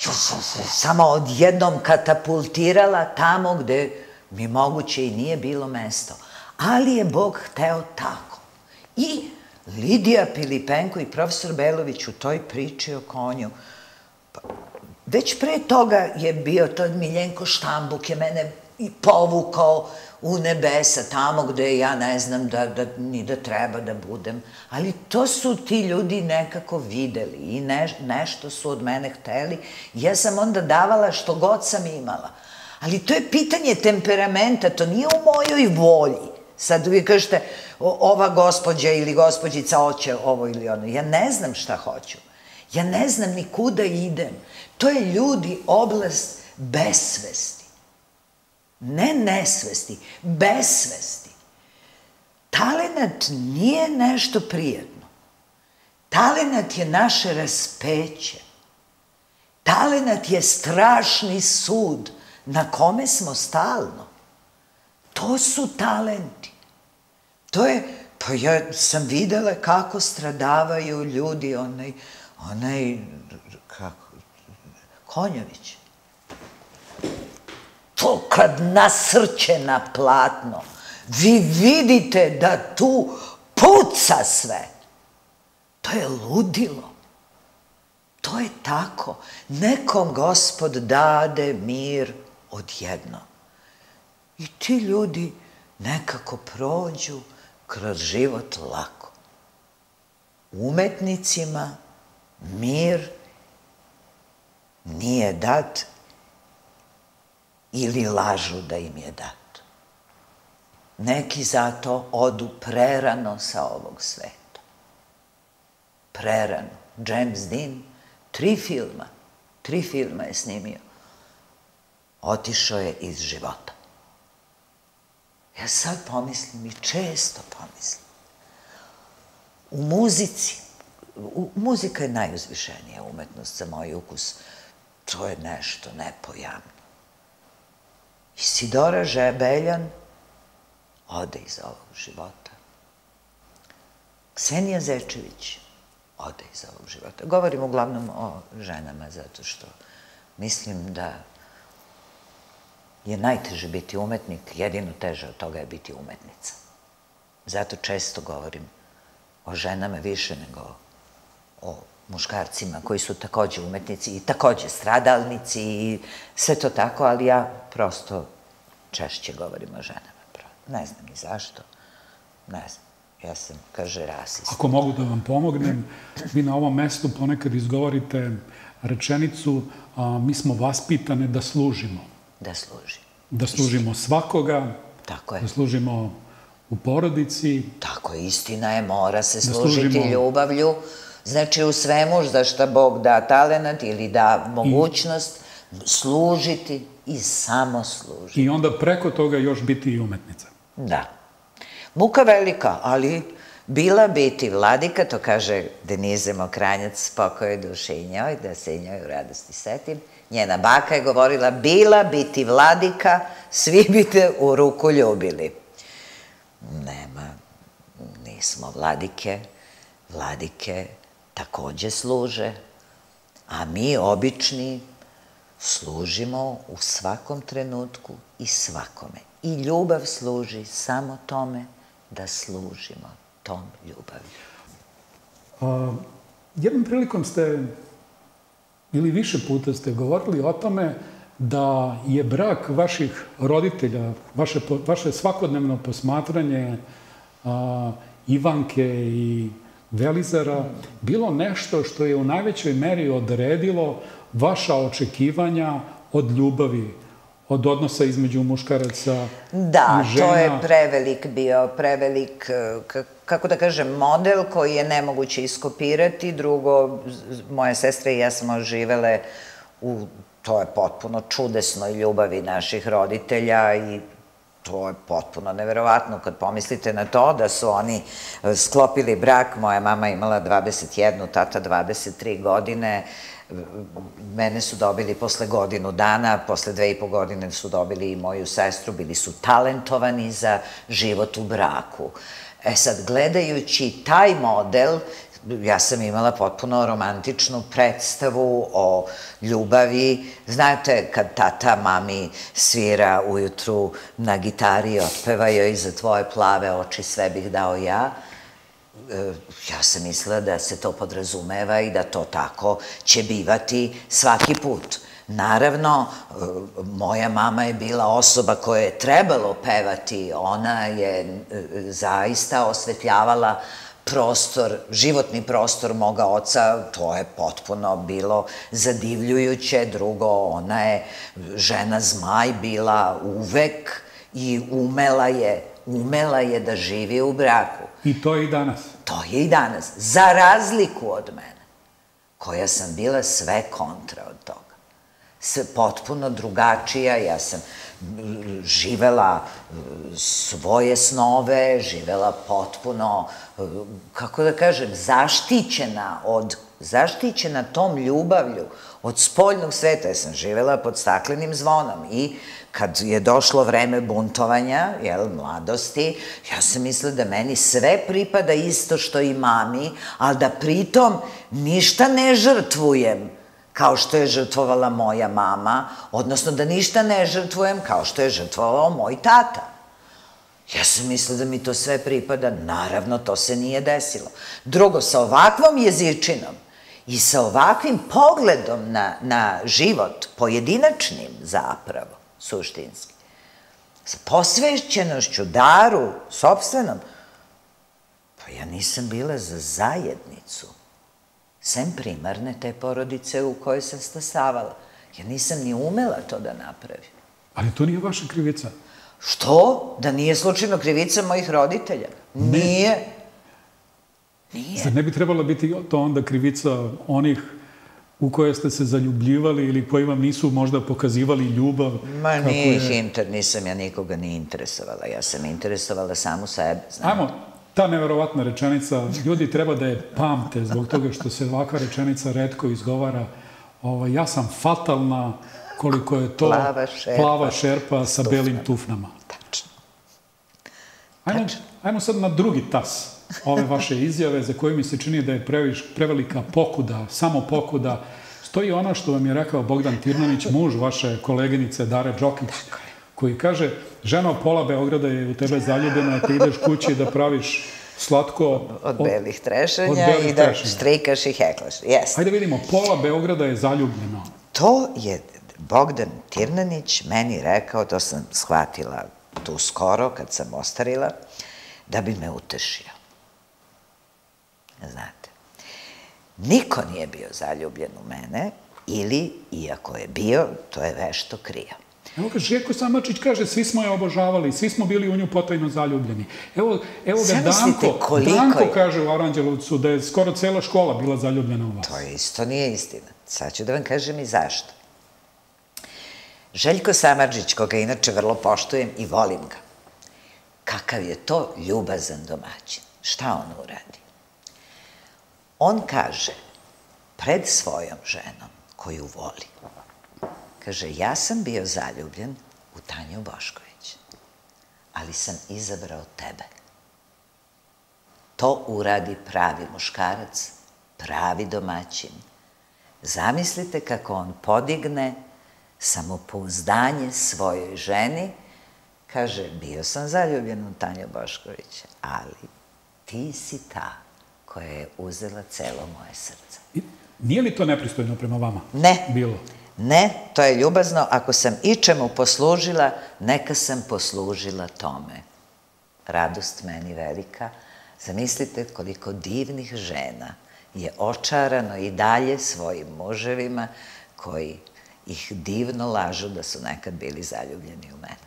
samo odjednom katapultirala tamo gde mi moguće i nije bilo mesto. Ali je Bog hteo tako. I Lidija Pilipenko i profesor Belović u toj priči o konju. Već pre toga je bio tad Miljenko Štambuk, je mene i povukao u nebesa, tamo gde ja ne znam ni da treba da budem. Ali to su ti ljudi nekako videli i nešto su od mene hteli. Ja sam onda davala što god sam imala. Ali to je pitanje temperamenta, to nije u mojoj volji. Sad vi kažete, ova gospođa ili gospođica hoće ovo ili ono. Ja ne znam šta hoću. Ja ne znam ni kuda idem. To je, ljudi, oblast besvesti. Ne nesvesti, besvesti. Talenat nije nešto prijedno. Talenat je naše raspeće. Talenat je strašni sud na kome smo stalno. To su talenti. To je, pa ja sam videla kako stradavaju ljudi, onaj, onaj, kako, Konjović. To kad nasrće na platno, vi vidite da tu puca sve. To je ludilo. To je tako. Nekom Gospod dade mir odjednom. I ti ljudi nekako prođu kroz život lako. Umetnicima mir nije dat ili lažu da im je dat. Neki zato odu prerano sa ovog sveta. Prerano. James Dean, tri filma, tri filma je snimio. Otišao je iz života. Ja sad pomislim i često pomislim. U muzici, Muzika je najuzvišenija umetnost za moj ukus. To je nešto nepojamno. Isidora Žebeljan ode iz ovog života. Ksenija Zečević ode iz ovog života. Govorim uglavnom o ženama, zato što mislim da je najteže biti umetnik, jedino teže od toga je biti umetnica. Zato često govorim o ženama više nego o muškarcima koji su takođe umetnici i takođe stradalnici i sve to tako, ali ja prosto češće govorim o ženama. Ne znam ni zašto, ne znam. Ja sam, kaže, rasist. Ako mogu da vam pomognem, vi na ovom mestu ponekad izgovorite rečenicu mi smo vaspitane da služimo. Da služimo. Da služimo svakoga. Tako je. Da služimo u porodici. Tako je, istina je, mora se služiti ljubavlju. Znači, u svemu za šta Bog da talenat ili da mogućnost, služiti i samo služiti. I onda preko toga još biti i umetnica. Da. Muka velika, ali bila biti vladika, to kaže Denize Mokranjac, spokoj duše i njoj, da se i njoj u radosti setim. Njena baka je govorila, bila biti vladika, svi bi te u ruku ljubili. Nema, nismo vladike, vladike takođe služe, a mi obični služimo u svakom trenutku i svakome. I ljubav služi samo tome da služimo tom ljubavi. Jednom prilikom ste, ili više puta ste govorili o tome da je brak vaših roditelja, vaše svakodnevno posmatranje Ivanke i Velizara bilo nešto što je u najvećoj meri odredilo vaša očekivanja od ljubavi, od odnosa između muškaraca i žena. Da, to je prevelik bio, prevelik, kako da kažem, model koji je nemoguće iskopirati. Drugo, moje sestre i ja smo živele u, to je potpuno čudesnoj ljubavi naših roditelja i to je potpuno neverovatno kad pomislite na to da su oni sklopili brak. Moja mama imala dvadeset jednu, tata dvadeset tri godine. Mene su dobili posle godinu dana, posle dve i po godine su dobili i moju sestru, bili su talentovani za život u braku. E sad, gledajući taj model, ja sam imala potpuno romantičnu predstavu o ljubavi. Znate, kad tata mami svira ujutru na gitari, otpeva joj za tvoje plave oči sve bih dao ja, ja sam mislila da se to podrazumeva i da to tako će bivati svaki put. Naravno, moja mama je bila osoba koja je trebalo pevati, ona je zaista osvetljavala prostor, životni prostor moga oca, to je potpuno bilo zadivljujuće. Drugo, ona je žena zmaj bila uvek i umela je, umela je da živi u braku. I to je i danas. To je i danas, za razliku od mene, koja sam bila sve kontra od toga. Sve potpuno drugačija, ja sam živela svoje snove, živela potpuno, kako da kažem, zaštićena od, zaštićena tom ljubavlju od spoljnog sveta. Ja sam živela pod staklenim zvonom i kad je došlo vreme buntovanja, jel, mladosti, ja sam mislila da meni sve pripada isto što i mami, ali da pritom ništa ne žrtvujem kao što je žrtvovala moja mama, odnosno da ništa ne žrtvujem kao što je žrtvovao moj tata. Ja sam mislila da mi to sve pripada, naravno to se nije desilo. Drugo, sa ovakvom jezičinom i sa ovakvim pogledom na, na život, pojedinačnim zapravo, suštinski, sa posvećenošću, daru, sopstvenom, pa ja nisam bila za zajednicu, sem primarne te porodice u kojoj sam stasavala. Ja nisam ni umela to da napravim. Ali to nije vaša krivica. Što? Da nije slučajno krivica mojih roditelja? Nije. Nije. Zar ne bi trebala biti to onda krivica onih u koje ste se zaljubljivali ili koji vam nisu možda pokazivali ljubav? Ma nije ih inter, nisam ja nikoga ni interesovala. Ja sam interesovala samu sebe. Ajmo Ta neverovatna rečenica, ljudi treba da je pamte zbog toga što se ovakva rečenica retko izgovara. Ja sam fatalna koliko je to plava šerpa sa belim tufnama. Tačno. Ajmo sad na drugi tas ove vaše izjave za koju mi se čini da je prevelika pokuda, samo pokuda. Stoji ono što vam je rekao Bogdan Tirnanić, muž vaše koleginice Dare Đokić, koji kaže, ženo, pola Beograda je u tebe zaljubljena, ti ideš kući da praviš slatko... Od belih trešanja i da štrikaš i heklaš. Hajde vidimo, pola Beograda je zaljubljeno. To je Bogdan Tirnanić meni rekao, to sam shvatila tu skoro kad sam ostarila, da bi me utešio. Znate, niko nije bio zaljubljen u mene ili, iako je bio, to je vešto krio. Evo ga, Željko Samardžić kaže, svi smo je obožavali, svi smo bili u nju potajno zaljubljeni. Evo ga Danko, Danko kaže u Aranđelovcu da je skoro cela škola bila zaljubljena u vas. To isto nije istina. Sad ću da vam kažem i zašto. Željko Samardžić, koga inače vrlo poštujem i volim ga, kakav je to ljubazan domaćin. Šta on uradi? On kaže, pred svojom ženom, koju voli, kaže, ja sam bio zaljubljen u Tanju Bošković, ali sam izabrao tebe. To uradi pravi muškarac, pravi domaćin. Zamislite kako on podigne samopouzdanje svojoj ženi, kaže, bio sam zaljubljen u Tanju Bošković, ali ti si ta koja je uzela celo moje srce. Nije li to nepristojno prema vama? Ne. Bilo? Ne, to je ljubazno. Ako sam ičemu poslužila, neka sam poslužila tome. Radost meni velika. Zamislite koliko divnih žena je očarano i dalje svojim muževima koji ih divno lažu da su nekad bili zaljubljeni u mene.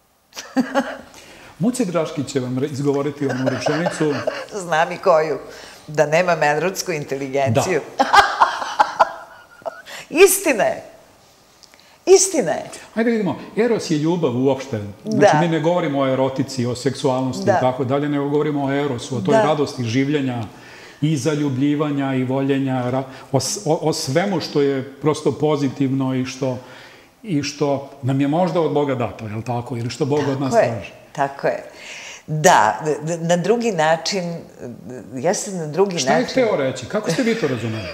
Muce Draškić će vam izgovoriti onu rečenicu. Znam i koju. Da nema menrudsku inteligenciju. Da. Istina je. Istina je. Hajde vidimo, eros je ljubav uopšte. Znači, mi ne govorimo o erotici, o seksualnosti i tako dalje, nego govorimo o erosu, o toj radosti življenja i zaljubljivanja i voljenja, o svemu što je prosto pozitivno i što nam je možda od Boga dato, je li tako? Ili što Bog od nas traži. Tako je. Da, na drugi način, ja sam na drugi način... Šta je hteo reći? Kako ste vi to razumeli?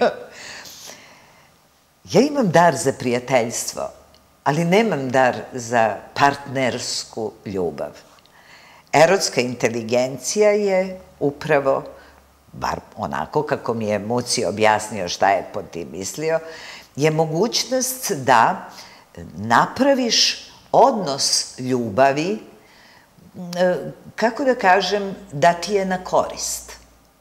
Ja imam dar za prijateljstvo, ali nemam dar za partnersku ljubav. Erotska inteligencija je upravo, bar onako kako mi je Muci objasnio šta je pod tim mislio, je mogućnost da napraviš odnos ljubavi, kako da kažem, da ti je na korist.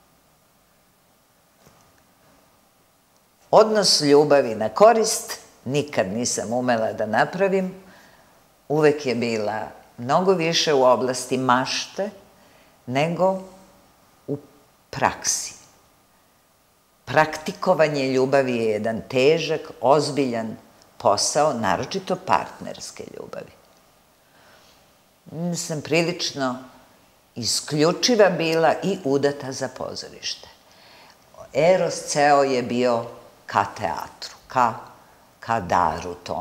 Odnos ljubavi na korist nikad nisam umela da napravim. Uvek je bila mnogo više u oblasti mašte nego u praksi. Praktikovanje ljubavi je jedan težak, ozbiljan posao, naročito partnerske ljubavi. Sam prilično isključiva bila i udata za pozorište. Eros ceo je bio ka teatru, ka daru tom.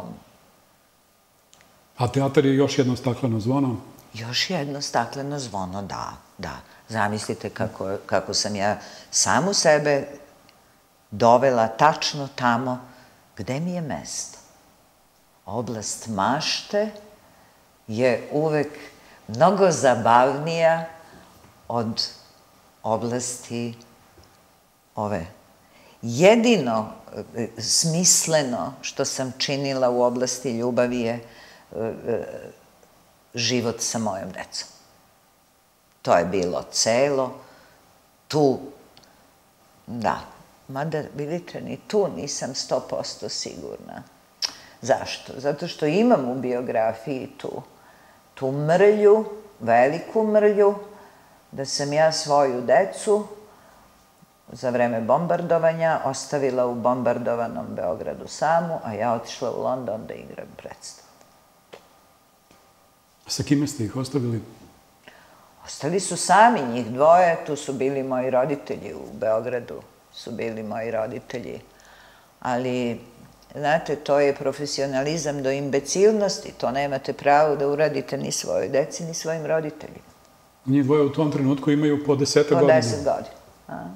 A teatar je još jedno stakleno zvono? Još jedno stakleno zvono, da, da. Zamislite kako sam ja samu sebe dovela tačno tamo gde mi je mesto. Oblast mašte je uvek mnogo zabavnija od oblasti ove. Jedino smisleno što sam činila u oblasti ljubavi je život sa mojom decom. To je bilo celo. Tu, da, mada vidite, ni tu nisam sto posto sigurna. Zašto? Zato što imam u biografiji tu, tu mrlju, veliku mrlju, da sam ja svoju decu za vreme bombardovanja ostavila u bombardovanom Beogradu samu, a ja otišla u London da igram predstavu. Sa kime ste ih ostavili? Ostali su sami, njih dvoje, tu su bili moji roditelji, u Beogradu su bili moji roditelji. Ali, znate, to je profesionalizam do imbecilnosti, to nemate pravo da uradite ni svojoj deci, ni svojim roditeljima. Njih dvoje u tom trenutku imaju po deseta godina. Po deset godina.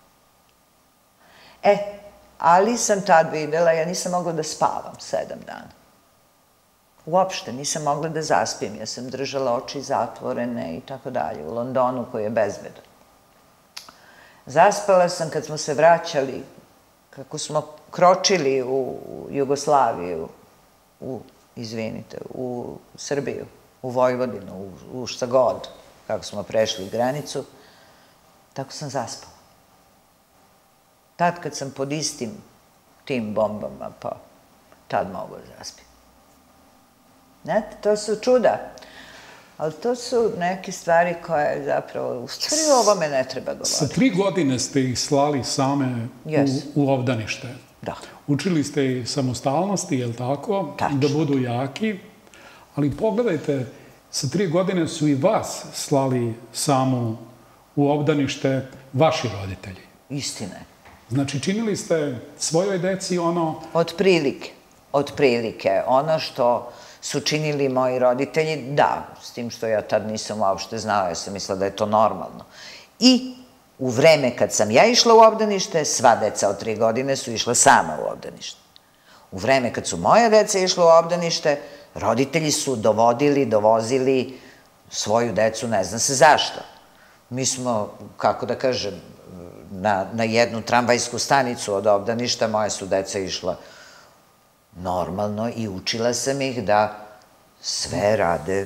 E, ali sam tad videla, ja nisam mogla da spavam sedam dana. Uopšte nisam mogla da zaspim, ja sam držala oči zatvorene i tako dalje, u Londonu koji je bezbedan. Zaspala sam kad smo se vraćali, kako smo kročili u Jugoslaviju, u, izvinite, u Srbiju, u Vojvodinu, u šta god, kako smo prešli granicu, tako sam zaspala. Tad kad sam pod istim tim bombama, pa tad mogu da zaspim. Znate, to su čuda, ali to su neke stvari koje zapravo, u stvari o ovome ne treba govoriti. Sa tri godine ste ih slali same u obdanište. Da. Učili ste ih samostalnosti, je li tako? Da budu jaki. Ali pogledajte, sa tri godine su i vas slali samu u obdanište vaši roditelji. Istina je. Znači, činili ste svojoj deci ono... Od prilike. Od prilike. Ono što su činili moji roditelji, da, s tim što ja tad nisam uopšte znala, ja sam mislila da je to normalno. I u vreme kad sam ja išla u obdanište, sva deca od tri godine su išla sama u obdanište. U vreme kad su moja deca išla u obdanište, roditelji su dovodili, dovozili svoju decu, ne znam se zašto. Mi smo, kako da kažem, na jednu tramvajsku stanicu od obdaništa, moje su deca išla normalno i učila sam ih da sve rade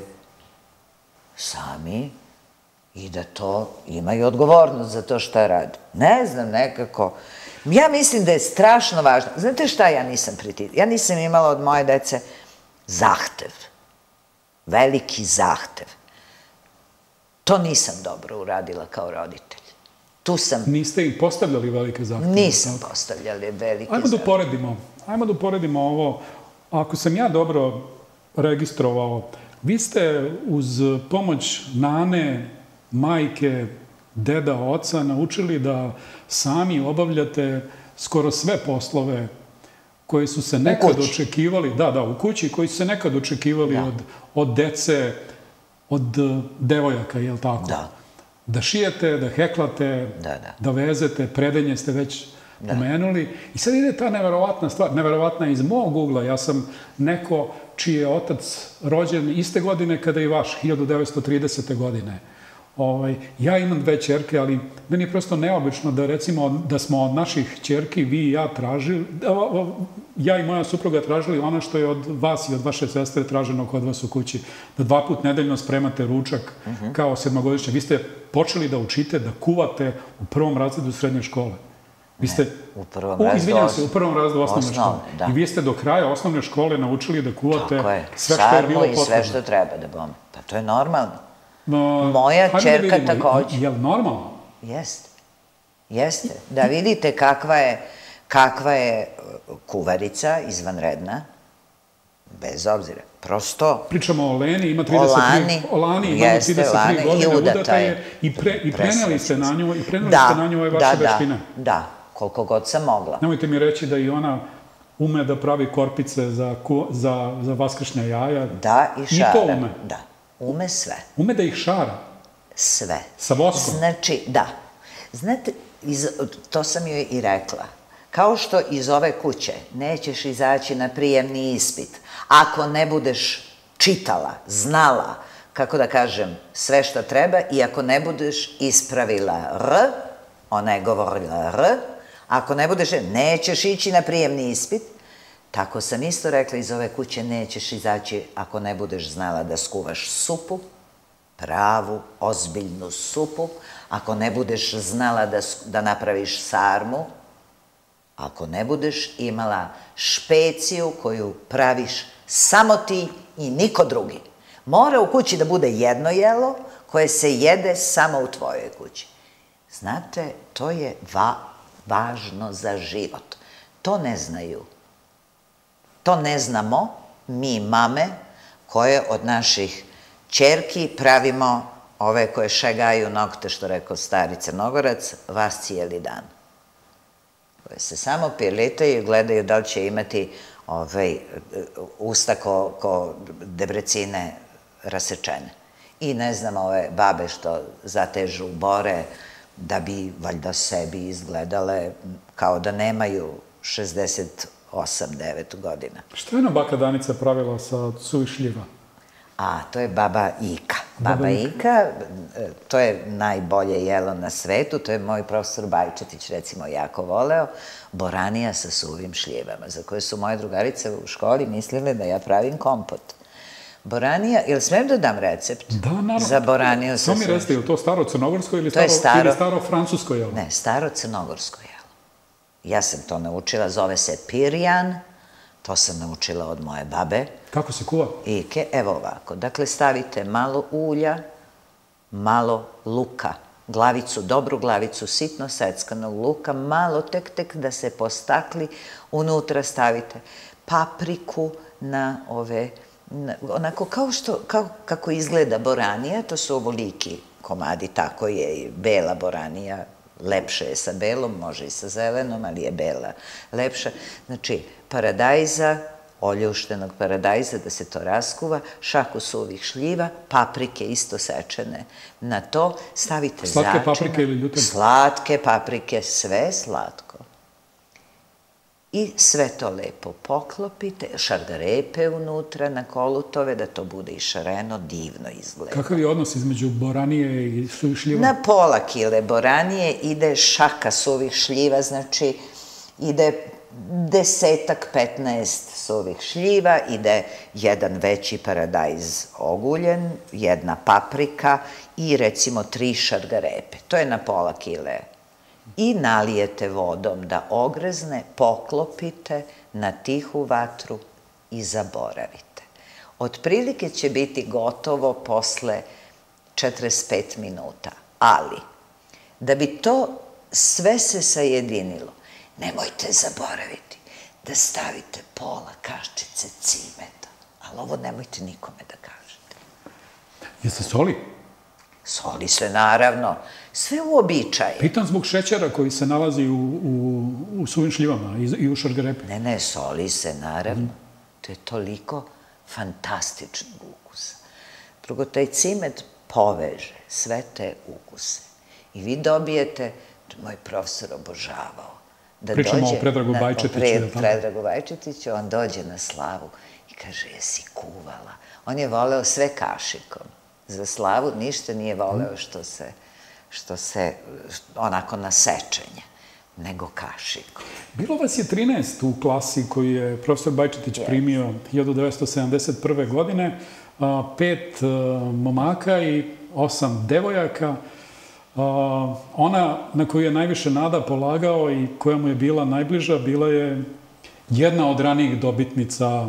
sami i da to imaju odgovornost za to šta rade. Ne znam, nekako. Ja mislim da je strašno važno. Znate šta ja nisam pritisla? Ja nisam imala od moje dece zahtev. Veliki zahtev. To nisam dobro uradila kao roditelj. Tu sam... Niste im postavljali velike zahteve? Nisam postavljali velike zahteve. Ajmo da uporedimo. Ajmo da uporedimo ovo. Ako sam ja dobro registrovao, vi ste uz pomoć nane, majke, deda, oca naučili da sami obavljate skoro sve poslove koji su se nekad očekivali, da, da, u kući, koji su se nekad očekivali od dece, od devojaka, je li tako? Da. Da šijete, da heklate, da vezete, predenje ste već pomenuli. I sad ide ta neverovatna stvar, neverovatna iz mog ugla. Ja sam neko čiji je otac rođen iste godine kada i vaš, hiljadu devetsto tridesete. godine. Ja imam dve ćerke, ali meni je prosto neobično da recimo da smo od naših ćerki, vi i ja tražili, ja i moja supruga tražili ono što je od vas i od vaše sestre traženo kod vas u kući, da dva put nedeljno spremate ručak kao sedmogodišnja. Vi ste počeli da učite, da kuvate u prvom razredu srednje škole. Ne, u prvom razredu... Izvinjam se, u prvom razredu osnovne škole. I vi ste do kraja osnovne škole naučili da kuvate sve što je bilo potrebno. Sarmu i sve što treba da bome. Pa to je normalno. Moja ćerka također. Je li normalno? Jeste. Jeste. Da vidite kakva je kuvarica izvanredna, bez obzira. Prosto... Pričamo o Leni, ima trideset tri... Olani, ima trideset tri godine, udata je. I preneli ste na nju, i preneli ste na nju ove vaše veštine. Da, da, koliko god sam mogla. Nemojte mi reći da i ona ume da pravi korpice za vaskršnja jaja. Da, i šara. I to ume. Da. Ume sve. Ume da ih šara? Sve. Sa voskom? Znači, da. Znate, to sam joj i rekla. Kao što iz ove kuće nećeš izaći na prijemni ispit ako ne budeš čitala, znala, kako da kažem, sve što treba i ako ne budeš ispravila R, ona je govorila R, ako ne budeš, nećeš ići na prijemni ispit. Tako sam isto rekla, iz ove kuće nećeš izaći ako ne budeš znala da skuvaš supu, pravu, ozbiljnu supu, ako ne budeš znala da napraviš sarmu, ako ne budeš imala špeciju koju praviš samo ti i niko drugi. Mora u kući da bude jedno jelo koje se jede samo u tvojoj kući. Znate, to je važno za život. To ne znaju. To ne znamo mi mame koje od naših ćerki pravimo ove koje šegaju nokte, što rekao stari Crnogorac, vas cijeli dan. Koje se samo pirlitaju i gledaju da li će imati usta ko debrecine rasečene. I ne znam, ove babe što zatežu bore da bi valjda sebi izgledale kao da nemaju šezdeset osam devet godina. Što je ona baka Danica pravila sa suvih šljiva? A, to je baba Ika. Baba Ika, to je najbolje jelo na svetu, to je moj profesor Bajčetić recimo jako voleo, boranija sa suvim šljivama, za koje su moje drugarice u školi mislile da ja pravim kompot. Boranija, ili smijem da dam recept za boraniju sa suvim šljivama? To mi recite, je li to staro crnogorsko ili staro francusko jelo? Ne, staro crnogorsko jelo. Ja sam to naučila, zove se pirjan, to sam naučila od moje babe. Kako se kuva? Ike, evo ovako. Dakle, stavite malo ulja, malo luka, glavicu, dobru glavicu, sitno seckanog luka, malo tek, tek da se postakli, unutra stavite papriku na ove, onako kao što, kako izgleda boranija, to su ovoliki komadi, tako je i bela boranija, lepše je sa belom, može i sa zelenom, ali je bela lepša. Znači, paradajza, oljuštenog paradajza, da se to raskuva, šaku suvih šljiva, paprike isto sečene na to, stavite začina. Slatke paprike ili ljute? Slatke paprike, sve slatko. I sve to lepo poklopite, šargarepe unutra na kolutove, da to bude i šareno, divno izgleda. Kakav je odnos između boranije i suvih šljiva? Na pola kile boranije ide šaka suvih šljiva, znači ide desetak, petnaest suvih šljiva, ide jedan veći paradajz oguljen, jedna paprika i recimo tri šargarepe. To je na pola kile. I nalijete vodom da ogrezne, poklopite na tihu vatru i zaboravite. Otprilike će biti gotovo posle četrdeset pet minuta, ali da bi to sve se sajedinilo, nemojte zaboraviti da stavite pola kaščice cimeta, ali ovo nemojte nikome da kažete. Jeste soli? Soli se, naravno. Sve uobičaje. Pitam zbog šećera koji se nalazi u suvim šljivama i u šargarepi. Ne, ne, soli se, naravno. To je toliko fantastičnog ukusa. Drugo, taj cimet poveže sve te ukuse. I vi dobijete, moj profesor obožavao, pričamo o Predragu Bajčetiću. O Predragu Bajčetiću, on dođe na slavu i kaže, jesi kuvala? On je voleo sve kašikom. Za slavu ništa nije voleo što se, što se, onako na sečenje, nego kašikom. Bilo vas je trinaest u klasi koju je profesor Bajčetić primio hiljadu devetsto sedamdeset prve. godine, pet momaka i osam devojaka. Ona na koju je najviše nada polagao i koja mu je bila najbliža, bila je jedna od ranijih dobitnica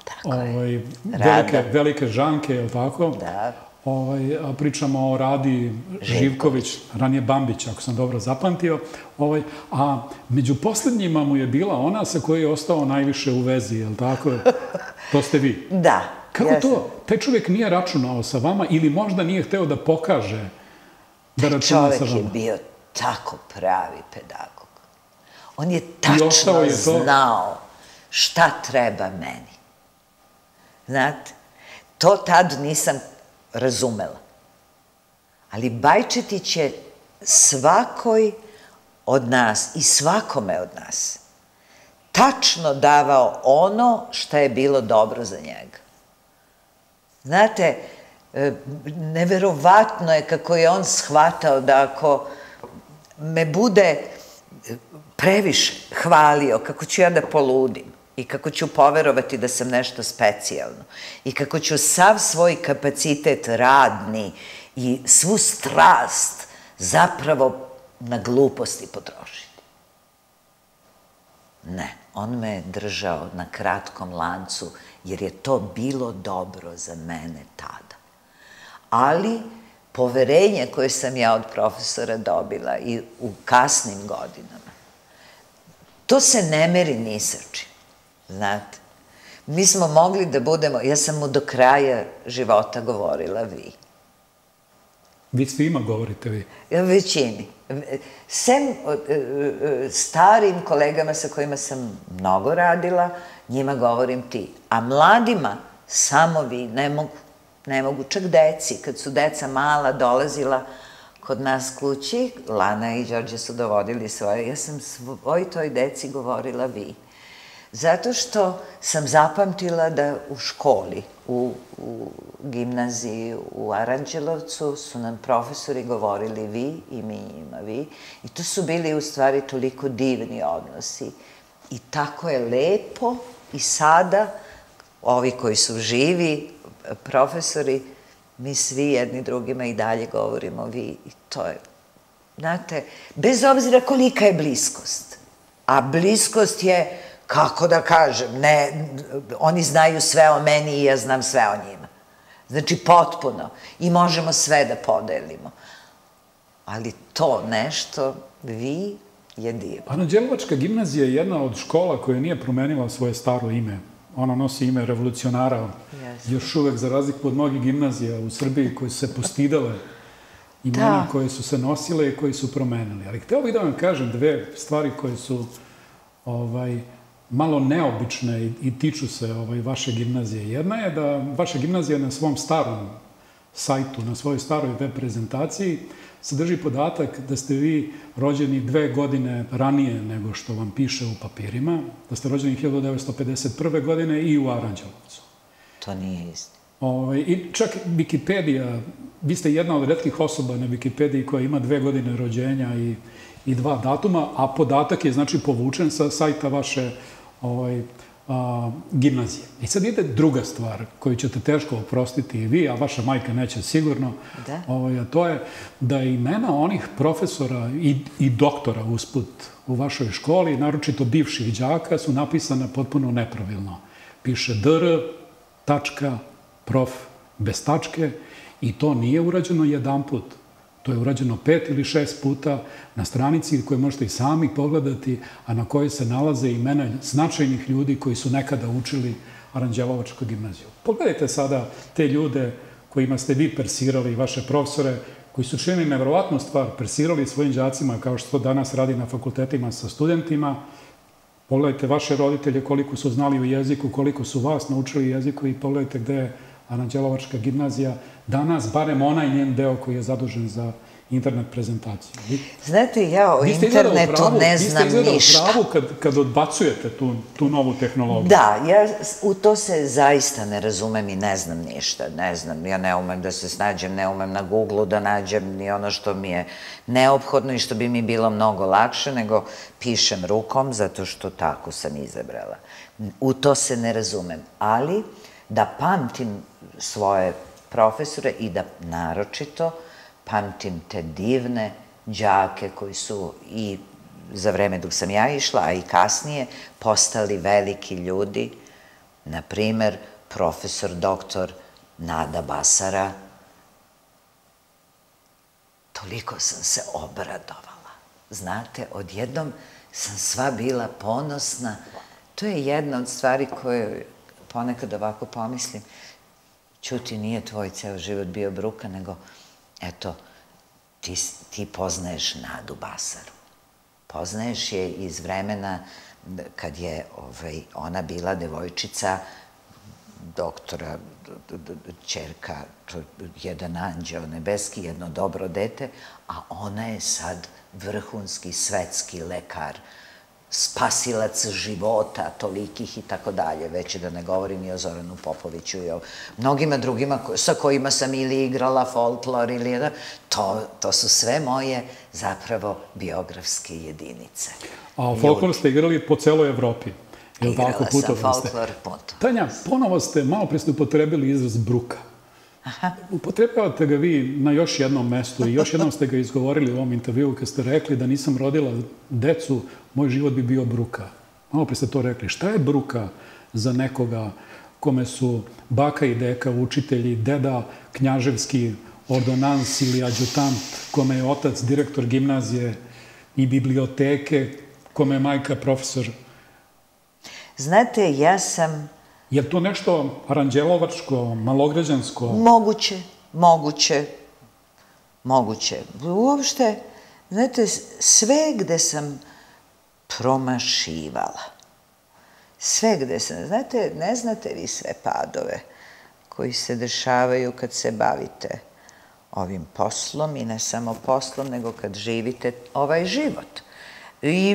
velike Žanke, je li tako? Da. Pričamo o Radi Živković, ranije Bambić, ako sam dobro zapamtio. A među posljednjima mu je bila ona sa kojoj je ostao najviše u vezi, je li tako? To ste vi. Da. Kako to? Taj čovjek nije računao sa vama ili možda nije hteo da pokaže da računa sa vama? Čovjek je bio tako pravi pedagog. On je tačno znao šta treba meni. Znate, to tad nisam razumela. Ali Bajčetić je svakoj od nas i svakome od nas tačno davao ono što je bilo dobro za njega. Znate, neverovatno je kako je on shvatao da ako me bude previše hvalio, kako ću ja da poludim i kako ću poverovati da sam nešto specijalno i kako ću sav svoj kapacitet radni i svu strast zapravo na gluposti potrošiti. Ne, on me je držao na kratkom lancu jer je to bilo dobro za mene tada. Ali poverenje koje sam ja od profesora dobila i u kasnim godinama, to se ne meri ni sa čim, znate. Mi smo mogli da budemo, ja sam mu do kraja života govorila vi. Vi svima govorite vi? Većini. Sem starim kolegama sa kojima sam mnogo radila, njima govorim ti. A mladima samo vi, ne mogu. Ne mogu, čak deci, kad su deca mala dolazila kod nas kući, Lana i Đorđe su dovodili svoje, ja sam svoj toj deci govorila vi. Zato što sam zapamtila da u školi, u gimnaziji u Aranđelovcu su nam profesori govorili vi i mi njima vi. I to su bili u stvari toliko divni odnosi. I tako je lepo i sada, ovi koji su živi, profesori, mi svi jedni drugima i dalje govorimo vi i to je, znate, bez obzira kolika je bliskost, a bliskost je, kako da kažem, ne, oni znaju sve o meni i ja znam sve o njima. Znači, potpuno. I možemo sve da podelimo. Ali to nešto, vi, je divno. Aranđelovačka gimnazija je jedna od škola koja nije promenila svoje staro ime. Ona nosi ime revolucionara, još uvek za razliku od mnogih gimnazija u Srbiji koje su se postidale imena koje su se nosile i koje su promenili. Ali hteo bih da vam kažem dve stvari koje su malo neobične i tiču se vaše gimnazije. Jedna je da vaša gimnazija na svom starom sajtu, na svojoj staroj web prezentaciji sadrži podatak da ste vi rođeni dve godine ranije nego što vam piše u papirima, da ste rođeni hiljadu devetsto pedeset prve. godine i u Aranđelovcu. To nije isti. I čak Wikipedija, vi ste jedna od retkih osoba na Wikipediji koja ima dve godine rođenja i dva datuma, a podatak je znači povučen sa sajta vaše gimnazije. I sad ide druga stvar koju ćete teško oprostiti i vi, a vaša majka neće sigurno, a to je da imena onih profesora i doktora usput u vašoj školi, naročito bivših đaka, su napisane potpuno nepravilno. Piše dr, tačka, prof, bez tačke i to nije urađeno jedan put. To je urađeno pet ili šest puta na stranici koje možete i sami pogledati, a na kojoj se nalaze imena značajnih ljudi koji su nekada učili Aranđelovačku gimnaziju. Pogledajte sada te ljude kojima ste vi persirali, vaše profesore, koji su činili nevjerovatnu stvar, persirali svojim đacima kao što to danas radi na fakultetima sa studentima. Pogledajte vaše roditelje koliko su znali u jeziku, koliko su vas naučili jeziku i pogledajte gde je Aranđelovačka gimnazija danas, barem onaj njen deo koji je zadužen za internet prezentaciju. Znate, ja o internetu ne znam ništa. Vi ste izgleda u pravu kad odbacujete tu novu tehnologiju. Da, ja u to se zaista ne razumem i ne znam ništa. Ne znam, ja ne umem da se snađem, ne umem na Google-u da nađem ni ono što mi je neophodno i što bi mi bilo mnogo lakše, nego pišem rukom, zato što tako sam izabrala. U to se ne razumem, ali da pamtim svoje profesore i da naročito pamtim te divne đake koji su i za vreme dok sam ja išla, a i kasnije, postali veliki ljudi. Na primer, profesor doktor Nada Basara. Toliko sam se obradovala. Znate, odjednom sam sva bila ponosna. To je jedna od stvari koje ponekad ovako pomislim. Ćuti, nije tvoj ceo život bio bruka, nego, eto, ti poznaješ Nadu Basaru. Poznaješ je iz vremena kad je ona bila devojčica doktora, ćerka, jedan anđeo nebeski, jedno dobro dete, a ona je sad vrhunski svetski lekar, spasilac života, tolikih i tako dalje, već da ne govorim i o Zoranu Popoviću i o mnogima drugima sa kojima sam ili igrala folklor ili... To su sve moje zapravo biografske jedinice. A folklor ste igrali po celoj Evropi. Igrala sam folklor puno. Tanja, ponovo ste, malo pre ste upotrebili izraz bruka. Upotrebljavate ga vi na još jednom mestu i još jednom ste ga izgovorili u ovom intervjuu kad ste rekli da nisam rodila decu, moj život bi bio bruka. Malo pre ste to rekli. Šta je bruka za nekoga kome su baka i deka, učitelji, deda, knjaževski ordonans ili adjutant, kome je otac direktor gimnazije i biblioteke, kome je majka profesor? Znate, ja sam... Je li to nešto aranđelovačko, malograđansko? Moguće, moguće. moguće. Uopšte, znate, sve gde sam promašivala, sve gde sam, znate, ne znate vi sve padove koji se dešavaju kad se bavite ovim poslom i ne samo poslom, nego kad živite ovaj život. I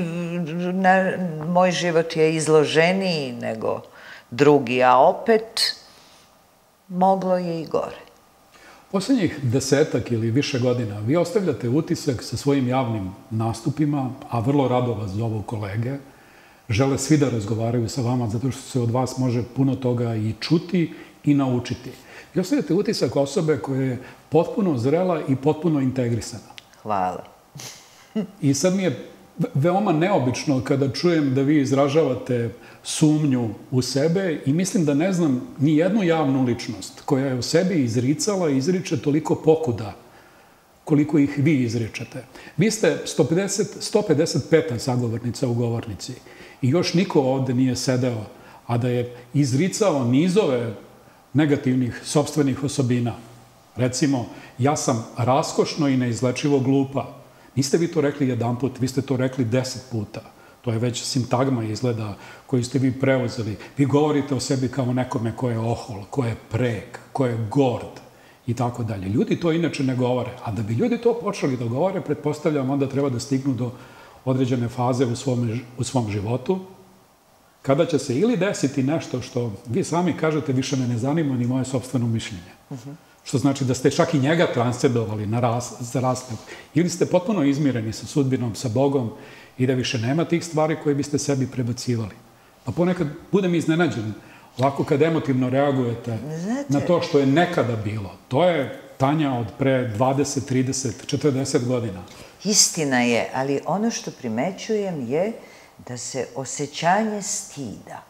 moj život je izloženiji nego drugi, a opet moglo je i gore. Poslednjih desetak ili više godina vi ostavljate utisak sa svojim javnim nastupima, a vrlo rado vas zovu kolege, žele svi da razgovaraju sa vama, zato što se od vas može puno toga i čuti i naučiti. Vi ostavljate utisak osobe koja je potpuno zrela i potpuno integrisana. Hvala. I sad mi je veoma neobično kada čujem da vi izražavate sumnju u sebe i mislim da ne znam ni jednu javnu ličnost koja je u sebi izricala i izriče toliko pokuda koliko ih vi izričete. Vi ste sto pedeset peta sagovornica u govornici i još niko ovde nije sedeo, a da je izricao nizove negativnih sopstvenih osobina. Recimo, ja sam raskošno i neizlečivo glupa. Niste vi to rekli jedan put, vi ste to rekli deset puta. To je već sintagma izgleda koju ste vi preuzeli. Vi govorite o sebi kao nekome ko je ohol, ko je prek, ko je gord i tako dalje. Ljudi to inače ne govore. A da bi ljudi to počeli da govore, pretpostavljam, onda treba da stignu do određene faze u svom, u svom životu, kada će se ili desiti nešto što vi sami kažete više me ne zanima ni moje sopstveno mišljenje. Što znači da ste čak i njega transcendovali na ras, za rastav. Ili ste potpuno izmireni sa sudbinom, sa Bogom i da više nema tih stvari koje biste sebi prebacivali. Pa ponekad budem iznenađen ovako kad emotivno reagujete na to što je nekada bilo. To je Tanja od pre dvadeset, trideset, četrdeset godina. Istina je, ali ono što primećujem je da se osjećanje stida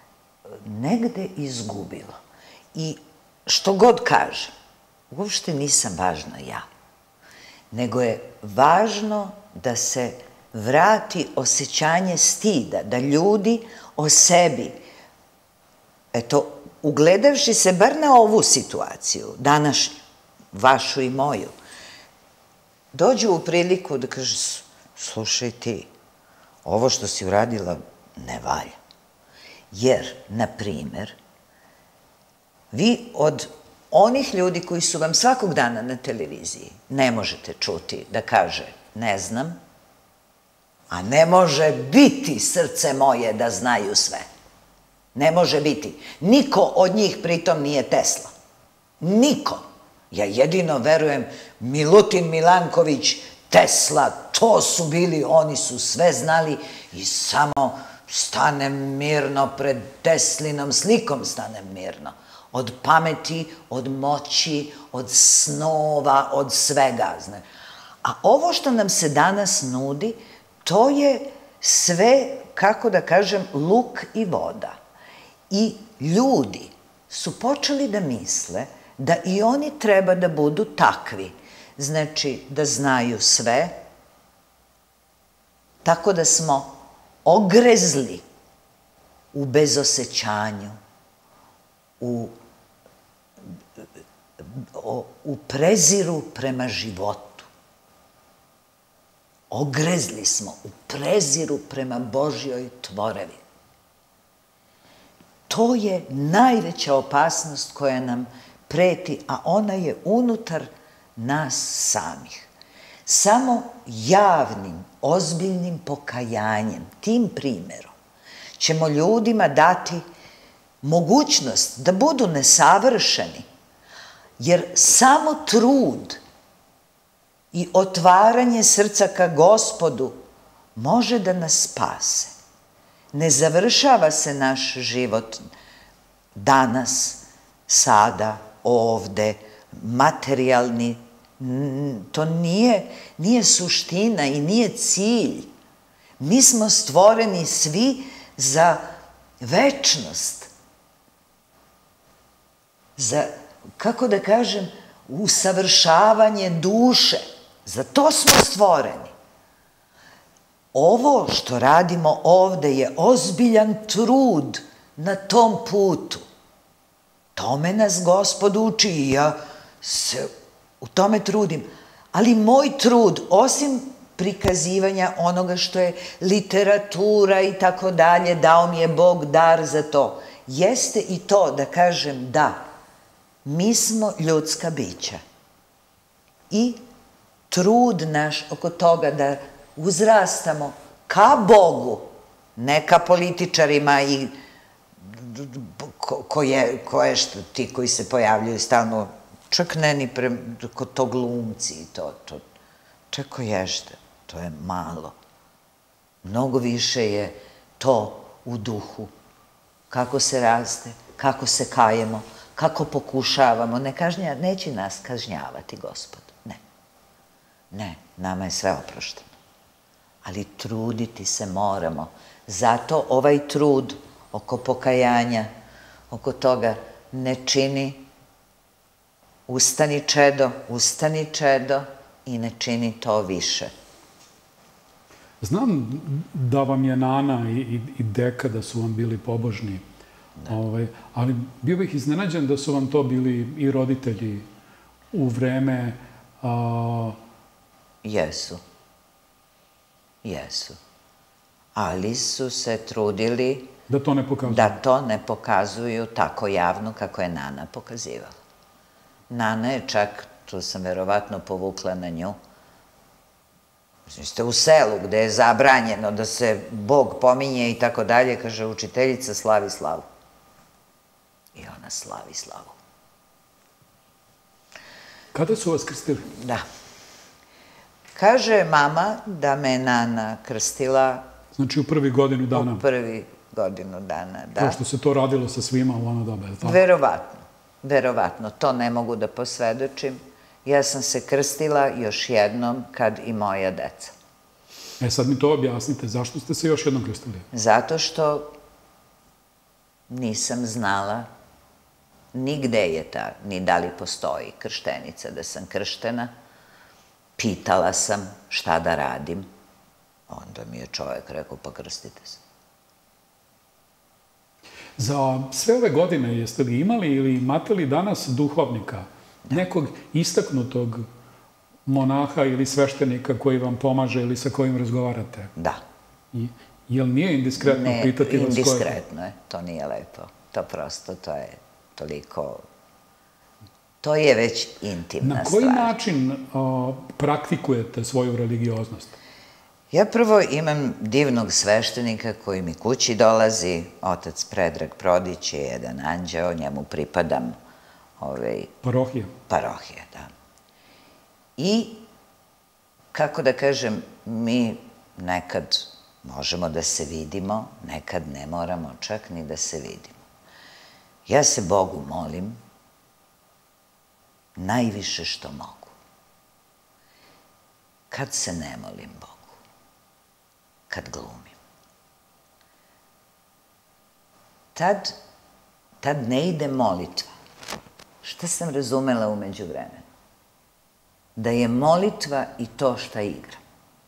negde izgubilo. I što god kažem, uopšte nisam važna ja, nego je važno da se vrati osjećanje stida, da ljudi o sebi, eto, ugledavši se bar na ovu situaciju, današnju, vašu i moju, dođu u priliku da kaže, slušaj ti, ovo što si uradila ne valja. Jer, na primer, vi od onih ljudi koji su vam svakog dana na televiziji ne možete čuti da kaže ne znam, a ne može biti srce moje da znaju sve. Ne može biti. Niko od njih pritom nije Tesla. Niko. Ja jedino verujem Milutin Milanković, Tesla, to su bili, oni su sve znali i samo stanem mirno pred Teslinom slikom, stanem mirno. Od pameti, od moći, od snova, od svega. A ovo što nam se danas nudi, to je sve, kako da kažem, luk i voda. I ljudi su počeli da misle da i oni treba da budu takvi. Znači, da znaju sve, tako da smo ogrezli u bezosećanju, u, u preziru prema životu. Ogrezli smo u preziru prema Božjoj tvorevi. To je najveća opasnost koja nam preti, a ona je unutar nas samih. Samo javnim, ozbiljnim pokajanjem, tim primerom, ćemo ljudima dati mogućnost da budu nesavršeni, jer samo trud i otvaranje srca ka Gospodu može da nas spase. Ne završava se naš život danas, sada, ovde, materijalni. To nije, nije suština i nije cilj. Mi smo stvoreni svi za večnost. Za, kako da kažem, usavršavanje duše. Za to smo stvoreni. Ovo što radimo ovde je ozbiljan trud na tom putu. Tome nas Gospod uči i ja se u tome trudim. Ali moj trud, osim prikazivanja onoga što je literatura i tako dalje, dao mi je Bog dar za to, jeste i to da kažem da, mi smo ljudska bića. I trud naš oko toga da uzrastamo ka Bogu, ne ka političarima i koje što ti koji se pojavljaju stalno, čak ne ni kod to glumci i to, to, čeko ješte, to je malo. Mnogo više je to u duhu, kako se raste, kako se kajemo, kako pokušavamo, ne kažnja, neće nas kažnjavati Gospod, ne. Ne, nama je sve oprošteno. Ali truditi se moramo. Zato ovaj trud oko pokajanja, oko toga ne čini ustani čedo, ustani čedo i ne čini to više. Znam da vam je Nana i deka da su vam bili pobožni, ali bio bih iznenađen da su vam to bili i roditelji u vreme... Jesu. Jesu. Ali su se trudili... Da to ne pokazuju. Da to ne pokazuju tako javno kako je Nana pokazivala. Nana je čak, tu sam verovatno povukla na nju, ste u selu gde je zabranjeno da se Bog pominje i tako dalje, kaže učiteljica slavi slavu. I ona slavi slavu. Kada su vas krstili? Da. Kaže mama da me Nana krstila... Znači u prvi godinu dana? U prvi godinu dana, da. Kao što se to radilo sa svima u ono doba, je li tako? Verovatno. Verovatno. To ne mogu da posvedočim. Ja sam se krstila još jednom kad i moja deca. E sad mi to objasnite. Zašto ste se još jednom krstili? Zato što nisam znala ni gde je ta, ni da li postoji krštenica, da sam krštena. Pitala sam šta da radim. Onda mi je čovjek rekao, pa krstite se. Za sve ove godine jeste li imali ili imate li danas duhovnika, nekog istaknutog monaha ili sveštenika koji vam pomaže ili sa kojim razgovarate? Da. Je li nije indiskretno pitati vas koje? Ne, indiskretno je. To nije lepo. To prosto, to je toliko... To je već intimna stvar. Na koji način praktikujete svoju religioznost? Ja prvo imam divnog sveštenika koji mi kući dolazi, otac Predrag Prodić je jedan anđeo, njemu pripadam parohija. Parohija, da. I, kako da kažem, mi nekad možemo da se vidimo, nekad ne moramo čak ni da se vidimo. Ja se Bogu molim najviše što mogu. Kad se ne molim Bogu, kad glumim. Tad, tad ne ide molitva. Šta sam razumela umeđu vremenu? Da je molitva i to šta igram.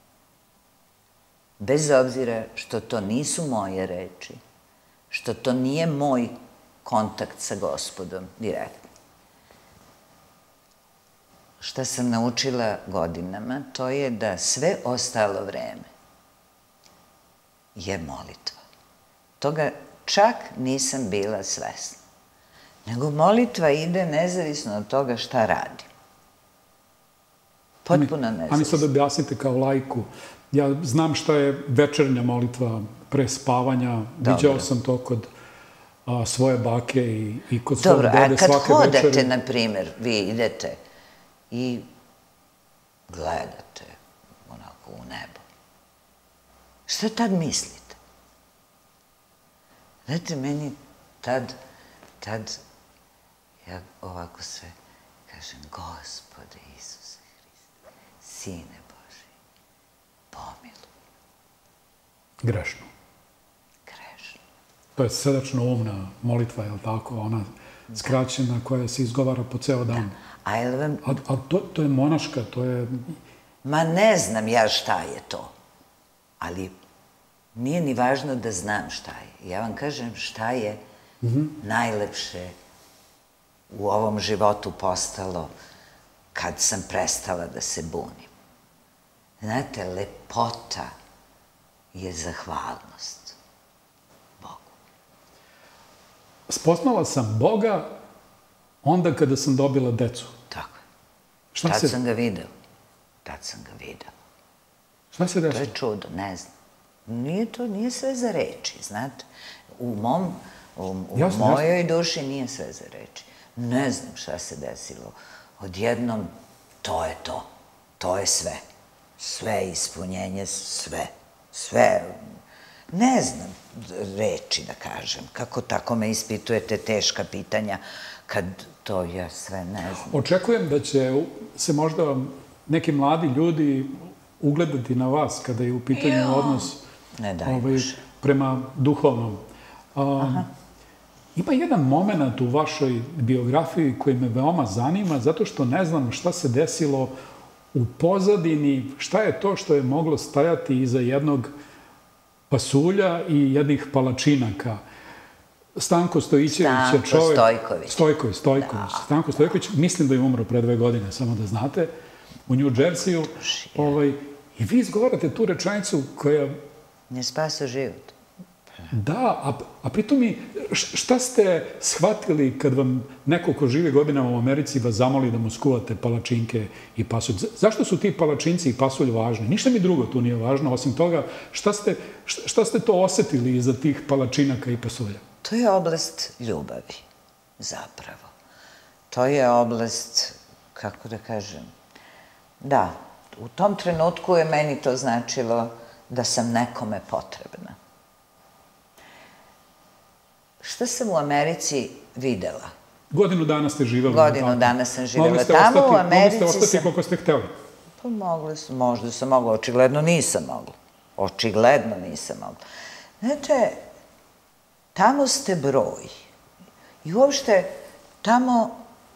Bez obzira što to nisu moje reči, što to nije moj kontakt sa Gospodom direktno. Šta sam naučila godinama, to je da sve ostalo vreme je molitva. Toga čak nisam bila svesna. Nego molitva ide nezavisno od toga šta radim. Potpuno nezavisno. A mi sad objasnite kao lajku. Ja znam šta je večernja molitva pre spavanja. Viđao sam to kod svoje bake i kod svog dede svake večere. Dobro, a kad hodate, na primjer, vi idete i gledate onako u nebo, šta tad mislite? Znate, meni tad, tad, ja ovako sve kažem, Gospode Isuse Hriste, Sine Boži, pomiluj. Grešno. Grešno. To je srdačno umna molitva, je li tako? Ona skraćena koja se izgovara po ceo dan. A je li vam... A to je monaška, to je... Ma ne znam ja šta je to. Ali nije ni važno da znam šta je. Ja vam kažem šta je najlepše u ovom životu postalo kad sam prestala da se bunim. Znate, lepota je zahvalnost Bogu. Spoznala sam Boga onda kada sam dobila decu. Tako je. Šta Tad se... sam ga video. Tad sam ga video. Šta se To desilo? je čudo, ne znam. Nije to, nije sve za reči, znate. U mom, u, u Jasno, mojoj duši nije sve za reči. Ne znam šta se desilo. Odjednom, to je to. To je sve. Sve ispunjenje, sve. Sve. Ne znam reči da kažem. Kako tako me ispitujete teška pitanja kad to ja sve ne znam. Očekujem da će se možda neki mladi ljudi ugledati na vas kada je u pitanju Jo, odnos ne daj ovaj, Bože. prema duhovnom. Um, ima jedan moment u vašoj biografiji koji me veoma zanima, zato što ne znam šta se desilo u pozadini, šta je to što je moglo stajati iza jednog pasulja i jednih palačinaka. Stanko Stojićević je čovjek... Stanko Stojković. Stojković, Stojković. Stanko Stojković, mislim da je umro pre dve godine, samo da znate, u New Jersey-u. Ovaj, I vi izgovarate tu rečanicu koja... Ne spasao život. Da, a, a pritom mi, šta ste shvatili kad vam neko ko živi godinama u Americi vas zamoli da mu skuvate palačinke i pasulj? Zašto su ti palačinci i pasulj važni? Ništa mi drugo tu nije važno, osim toga, šta ste, šta ste to osetili iza tih palačinaka i pasulja? To je oblast ljubavi, zapravo. To je oblast, kako da kažem, da, u tom trenutku je meni to značilo da sam nekome potrebna. Šta sam u Americi videla? Godinu dana ste živjeli. Godinu dana sam živjela ste tamo, ostati, u Americi mogli ste ostati sam... koliko ste hteli. Pa mogla sam, možda sam mogla, očigledno nisam mogla. Očigledno nisam mogla. Znate, tamo ste broj. I uopšte, tamo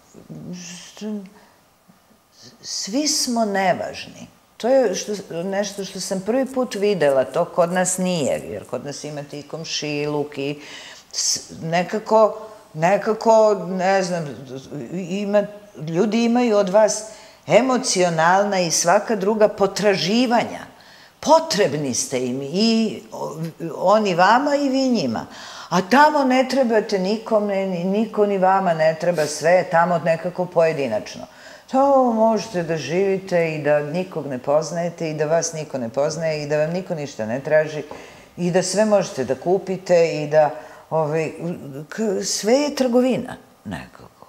svi smo nevažni. To je što, nešto što sam prvi put videla, to kod nas nije, jer kod nas imate i komšiluk i nekako, nekako, ne znam, ima, ljudi imaju od vas emocionalna i svaka druga potraživanja. Potrebni ste im i oni vama i vi njima. A tamo ne trebate nikome, niko ni vama ne treba, sve je tamo nekako pojedinačno. To možete da živite i da nikog ne poznajete i da vas niko ne poznaje i da vam niko ništa ne traži i da sve možete da kupite i da ovaj, sve je trgovina nekako.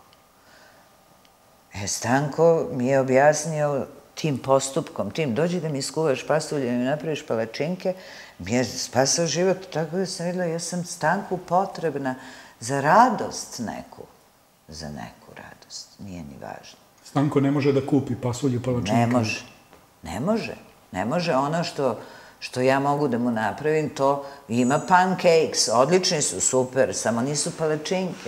E, Stanko mi je objasnio tim postupkom, tim, dođi da mi skuvaš pasulje i mi napraviš palačinke, mi je spasao život, tako da sam videla, ja sam Stanku potrebna za radost neku, za neku radost, nije ni važno. Stanko ne može da kupi pasulje palačinke. Ne može, ne može, ne može. Ono što, što ja mogu da mu napravim, to ima pancakes, odlični su, super, samo nisu palačinke.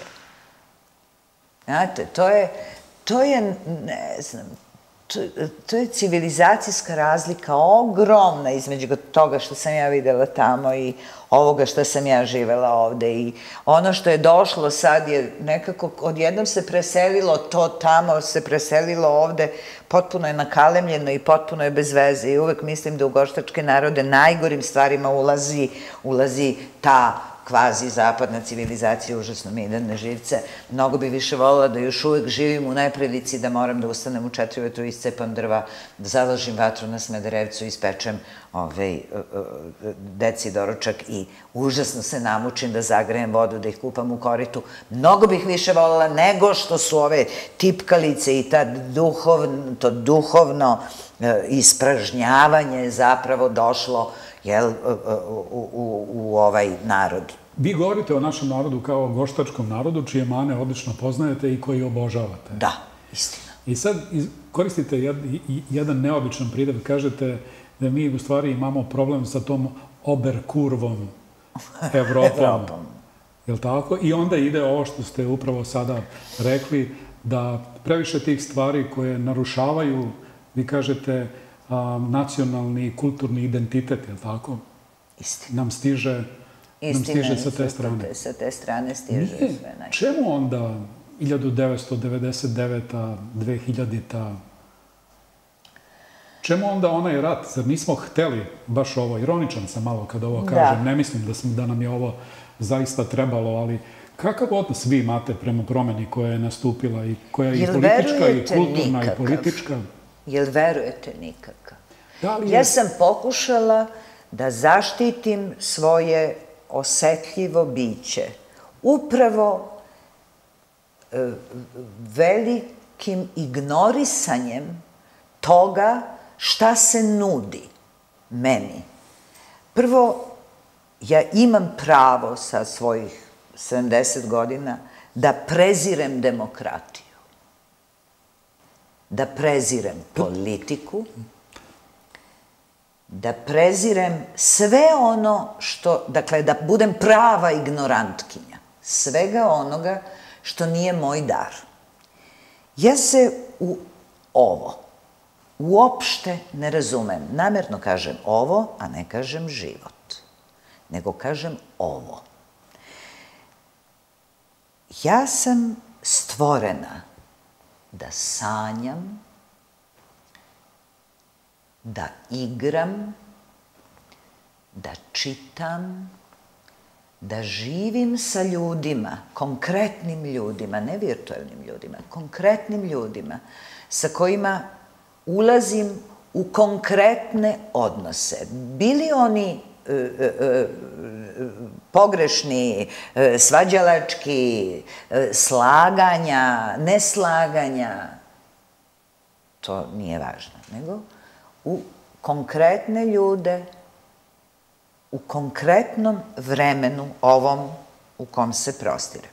Znate, to je, to je, ne znam, to, to je civilizacijska razlika ogromna između toga što sam ja videla tamo i ovoga što sam ja živela ovde. I ono što je došlo sad je nekako, odjednom se preselilo to tamo, se preselilo ovde, potpuno je nakalemljeno i potpuno je bez veze. I uvek mislim da u goštačke narode najgorim stvarima ulazi, ulazi ta kvazi zapadna civilizacija, užasno mi ide na živce. Mnogo bi više volila da još uvek živim u neprilici da moram da ustanem u četiri ujutru, iscepam drva, da založim vatru na Smederevcu, ispečem ovaj, deci doručak i užasno se namučim da zagrejem vodu, da ih kupam u koritu. Mnogo bih više volila nego što su ove tipkalice i ta duhovno, to duhovno ispražnjavanje zapravo došlo jel, u, u, u ovaj narod. Vi govorite o našem narodu kao o goštačkom narodu, čije mane odlično poznajete i koji obožavate. Da, istina. I sad koristite jed, jedan neobičan pridev, kažete da mi u stvari imamo problem sa tom oberkurvom Evropom. Evropom. Jel' tako? I onda ide ovo što ste upravo sada rekli, da previše tih stvari koje narušavaju, vi kažete, Um, nacionalni i kulturni identitet, je li tako? Istina. Nam stiže, nam stiže sa te strane. Sa te strane stiže sve najbolje. Čemu onda hiljadu devetsto devedeset deveta. dve hiljadita. Čemu onda onaj rat? Zar nismo hteli baš ovo? Ironičan sam malo kad ovo kažem. Ne mislim da nam je ovo zaista trebalo, ali kakav odnos vi imate prema promeni koja je nastupila i koja je i politička, i kulturna, i politička? Jel verujete nikakav? Ja sam pokušala da zaštitim svoje osetljivo biće upravo velikim ignorisanjem toga šta se nudi meni. Prvo, ja imam pravo sa svojih sedamdeset godina da prezirem demokratiju, da prezirem politiku, da prezirem sve ono što, dakle, da budem prava ignorantkinja, svega onoga što nije moj dar. Ja se u ovo uopšte ne razumem. Namerno kažem ovo, a ne kažem život, nego kažem ovo. Ja sam stvorena da sanjam, da igram, da čitam, da živim sa ljudima, konkretnim ljudima, ne virtualnim ljudima, konkretnim ljudima sa kojima ulazim u konkretne odnose. Bili oni pogrešni, svađalački, slaganja, neslaganja, to nije važno, nego u konkretne ljude, u konkretnom vremenu, ovom u kom se prostirem.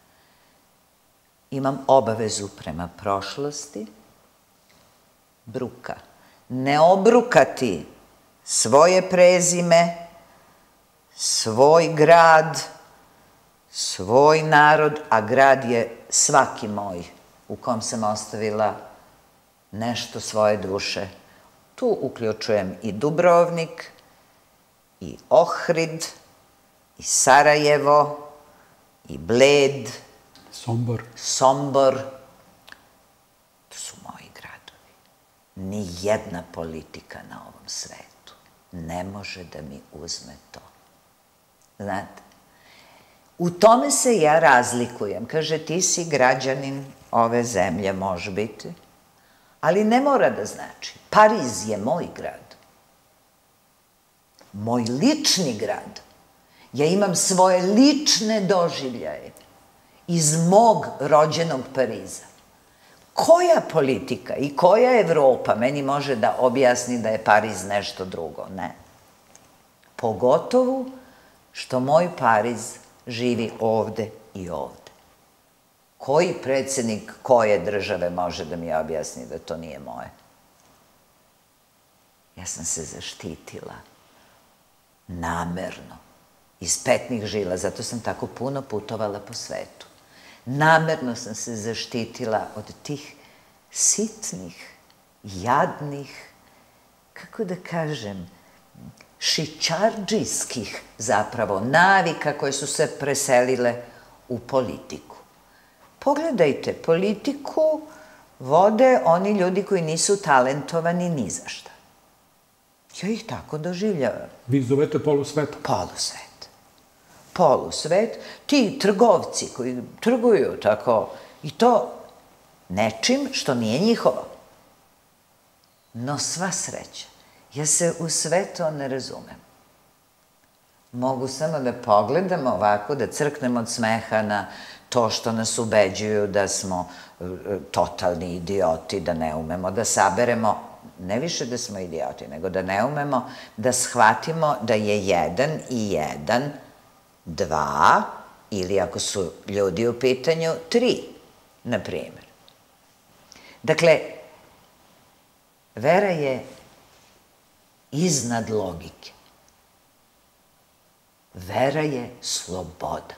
Imam obavezu prema prošlosti, bruka. Ne obrukati svoje prezime, svoj grad, svoj narod, a grad je svaki moj u kom sam ostavila nešto svoje duše. Tu uključujem i Dubrovnik, i Ohrid, i Sarajevo, i Bled, Sombor. Sombor. To su moji gradovi. Nijedna politika na ovom svetu ne može da mi uzme to. Znate? U tome se ja razlikujem. Kaže, ti si građanin ove zemlje, može biti, ali ne mora da znači. Pariz je moj grad. Moj lični grad. Ja imam svoje lične doživljaje iz mog rođenog Pariza. Koja politika i koja Evropa meni može da objasni da je Pariz nešto drugo? Ne. Pogotovo što moj Pariz živi ovde i ovde. Koji predsjednik koje države može da mi objasni da to nije moje? Ja sam se zaštitila namerno, iz petnih žila, zato sam tako puno putovala po svetu. Namerno sam se zaštitila od tih sitnih, jadnih, kako da kažem, šičardžijskih zapravo navika koje su se preselile u politiku. Pogledajte, politiku vode oni ljudi koji nisu talentovani ni za šta. Ja ih tako doživljavam. Vi zovete polusvet? Polusvet. Polusvet. Ti trgovci koji trguju tako, i to nečim što nije njihovo. No sva sreća. Ja se u sve to ne razumem. Mogu samo da pogledam ovako, da crknem od smeha na to što nas ubeđuju da smo totalni idioti, da ne umemo da saberemo, ne više da smo idioti, nego da ne umemo da shvatimo da je jedan i jedan, dva, ili ako su ljudi u pitanju, tri, na primjer. Dakle, vera je iznad logike. Vera je sloboda.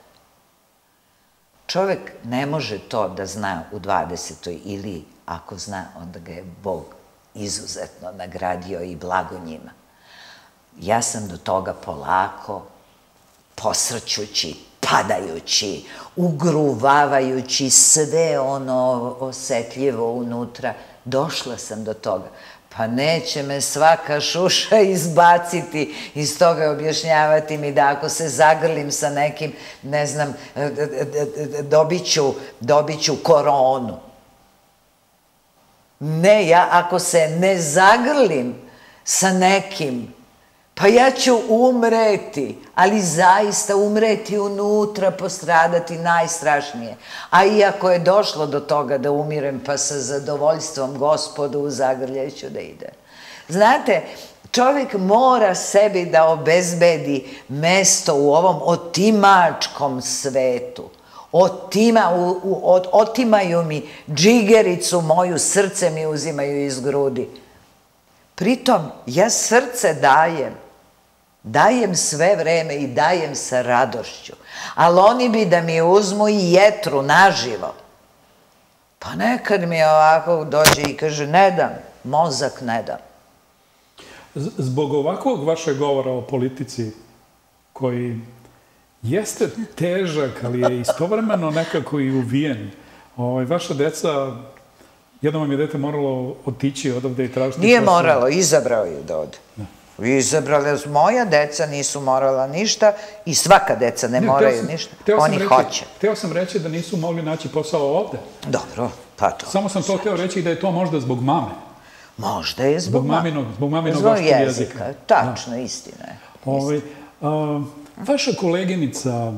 Čovek ne može to da zna u dvadesetoj ili ako zna, onda ga je Bog izuzetno nagradio i blago njima. Ja sam do toga polako, posrćući, padajući, ugruvavajući sve ono osetljivo unutra, došla sam do toga. Pa neće me svaka šuša izbaciti iz toga, objašnjavati mi da ako se zagrlim sa nekim, ne znam, dobit ću koronu. Ne, ja ako se ne zagrlim sa nekim, pa ja ću umreti, ali zaista umreti unutra, postradati najstrašnije. A iako je došlo do toga da umirem, pa sa zadovoljstvom Gospodu u zagrljaj ću da ide. Znate, čovjek mora sebi da obezbedi mesto u ovom otimačkom svetu. Otimaju mi džigericu moju, srce mi uzimaju iz grudi. Pritom, ja srce dajem. Dajem sve vreme i dajem sa radošću. Ali oni bi da mi uzmu i jetru naživo. Pa nekad mi ovako dođe i kaže, ne dam, mozak ne dam. Zbog ovakvog vašeg govora o politici, koji jeste težak, ali je istovremeno nekako i uvijen, vaša deca, jedno vam je dete moralo otići odavde i tražiti... Nije moralo, izabrao je da ode. Izabrala, moja deca nisu morala ništa i svaka deca ne moraju ništa, oni hoće. Hteo sam reći da nisu mogli naći posao ovde. Dobro, pa to. Samo sam to hteo reći da je to možda zbog mame. Možda je zbog mame. Zbog maminog vaškog jezika. Tačno, istina je. Vaša koleginica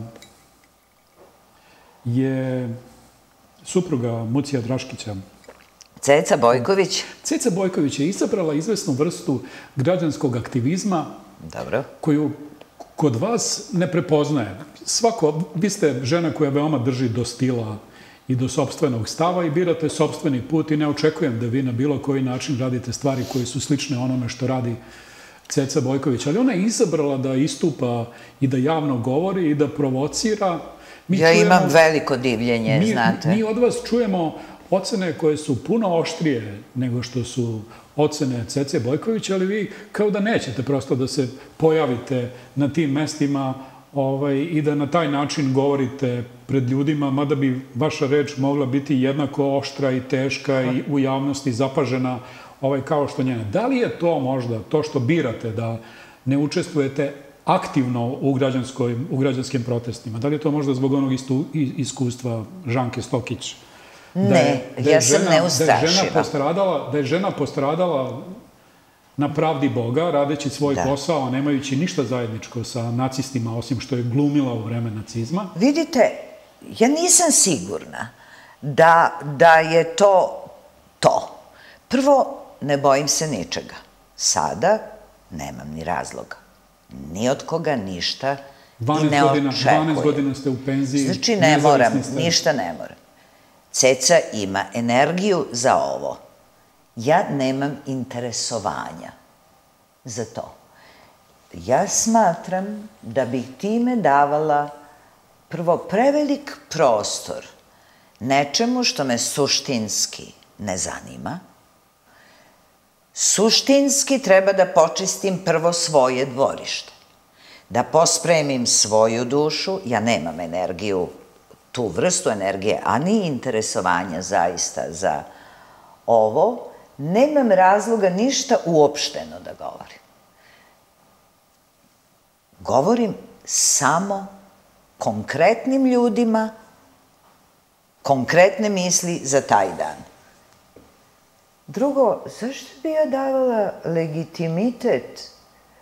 je supruga Mucija Draškića. Ceca Bojković. Ceca Bojković je izabrala izvesnu vrstu građanskog aktivizma koju kod vas ne prepoznaje. Svako, vi ste žena koja veoma drži do stila i do sopstvenog stava i birate sopstveni put i ne očekujem da vi na bilo koji način radite stvari koje su slične onome što radi Ceca Bojković. Ali ona je izabrala da istupa i da javno govori i da provocira. Ja imam veliko divljenje, znate. Mi od vas čujemo ocene koje su puno oštrije nego što su ocene Cece Bojković, ali vi kao da nećete prosto da se pojavite na tim mestima i da na taj način govorite pred ljudima, mada bi vaša reč mogla biti jednako oštra i teška i u javnosti zapažena kao što njena. Da li je to možda to što birate da ne učestvujete aktivno u građanskim protestima? Da li je to možda zbog onog iskustva Žanke Stokić? Ne, ja sam neustrašiva. Da je žena postradala na pravdi Boga, radeći svoj posao, nemajući ništa zajedničko sa nacistima, osim što je glumila u vreme nacizma. Vidite, ja nisam sigurna da je to to. Prvo, ne bojim se ničega. Sada nemam ni razloga. Ni od koga ništa i ne očekujem. dvanaest godina ste u penziji. Znači, ne moram, ništa ne moram. Ceca ima energiju za ovo. Ja nemam interesovanja za to. Ja smatram da bih time davala prvo prevelik prostor nečemu što me suštinski ne zanima. Suštinski treba da počistim prvo svoje dvorište. Da pospremim svoju dušu, ja nemam energiju, tu vrstu energije, a ni interesovanja zaista za ovo, nemam razloga ništa uopšteno da govorim. Govorim samo konkretnim ljudima, konkretne misli za taj dan. Drugo, zašto bi ja davala legitimitet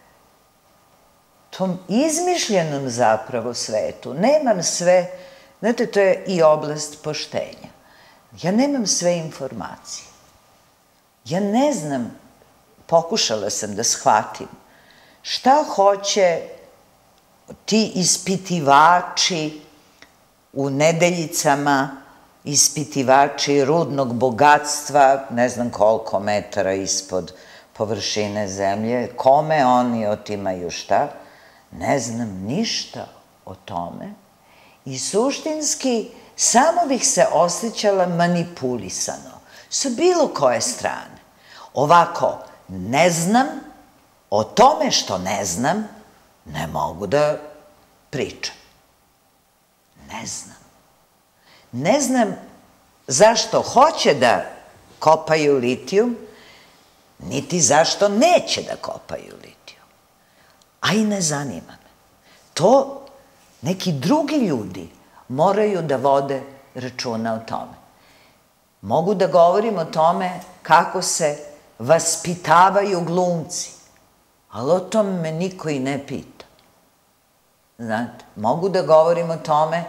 tom izmišljenom zapravo svetu? Nemam sve, znate, to je i oblast poštenja. Ja nemam sve informacije. Ja ne znam, pokušala sam da shvatim šta hoće ti ispitivači u Nedeljicama, ispitivači rudnog bogatstva, ne znam koliko metara ispod površine zemlje, kome oni otimaju šta, ne znam ništa o tome i suštinski samo bih se osjećala manipulisano sa bilo koje strane. Ovako, ne znam, o tome što ne znam, ne mogu da pričam. Ne znam. Ne znam zašto hoće da kopaju litijum, niti zašto neće da kopaju litijum. A i ne zanima me. To neki drugi ljudi moraju da vode računa o tome. Mogu da govorim o tome kako se vaspitavaju glumci, ali o tome me niko i ne pita. Znate, mogu da govorim o tome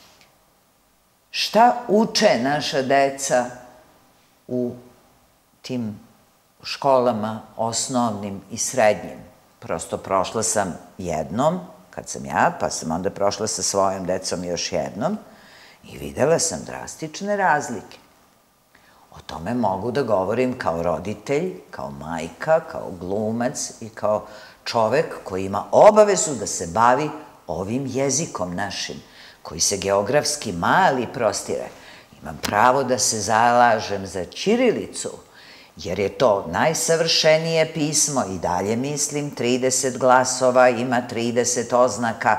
šta uče naša deca u tim školama, osnovnim i srednjim. Prosto prošla sam jednom, kad sam ja, pa sam onda prošla sa svojom decom još jednom i videla sam drastične razlike. O tome mogu da govorim kao roditelj, kao majka, kao glumac i kao čovek koji ima obavezu da se bavi ovim jezikom našim, koji se geografski mali prostire. Imam pravo da se zalažem za ćirilicu, jer je to najsavršenije pismo i dalje mislim, trideset glasova, ima trideset oznaka,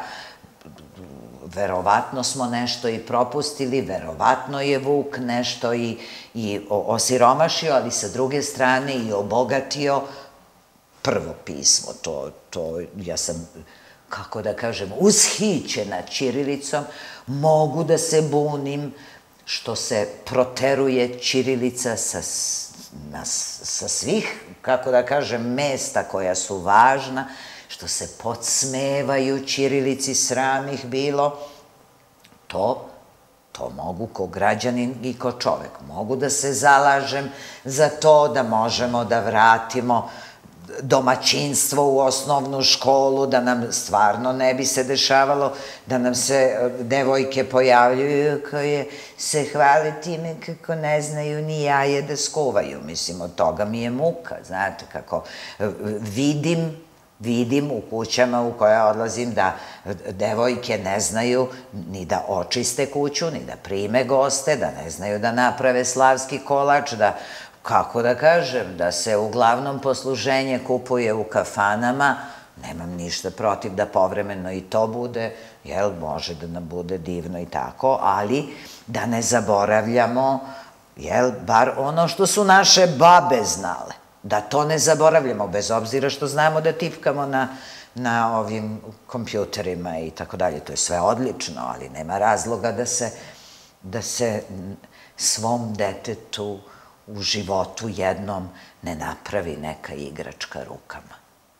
verovatno smo nešto i propustili, verovatno je Vuk nešto i, i osiromašio, ali sa druge strane i obogatio prvo pismo. To, to, ja sam, kako da kažem, ushićena ćirilicom, mogu da se bunim što se proteruje ćirilica sa, na, sa svih, kako da kažem, mesta koja su važna, što se podsmevaju ćirilici, sram ih bilo, to, to mogu ko građanin i ko čovek. Mogu da se zalažem za to da možemo da vratimo domaćinstvo u osnovnu školu, da nam stvarno ne bi se dešavalo, da nam se devojke pojavljuju koje se hvale time kako ne znaju ni jaje da skuvaju. Mislim, od toga mi je muka, znate, kako vidim Vidim u kućama u koje odlazim da devojke ne znaju ni da očiste kuću, ni da prime goste, da ne znaju da naprave slavski kolač, da, kako da kažem, da se uglavnom posluženje kupuje u kafanama. Nemam ništa protiv da povremeno i to bude, jel, može da nam bude divno i tako, ali da ne zaboravljamo, jel, bar ono što su naše babe znale. Da to ne zaboravljamo, bez obzira što znamo da tipkamo na, na ovim kompjuterima i tako dalje. To je sve odlično, ali nema razloga da se, da se svom detetu u životu jednom ne napravi neka igračka rukama.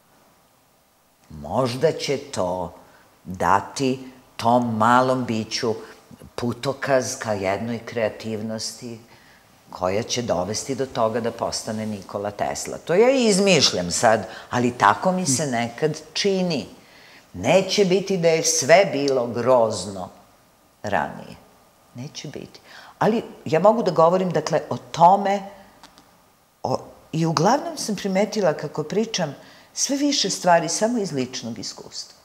Možda će to dati tom malom biću putokaz ka jednoj kreativnosti koja će dovesti do toga da postane Nikola Tesla. To ja izmišljam sad, ali tako mi se nekad čini. Neće biti da je sve bilo grozno ranije. Neće biti. Ali ja mogu da govorim, dakle, o tome, o, i uglavnom sam primetila kako pričam sve više stvari samo iz ličnog iskustva.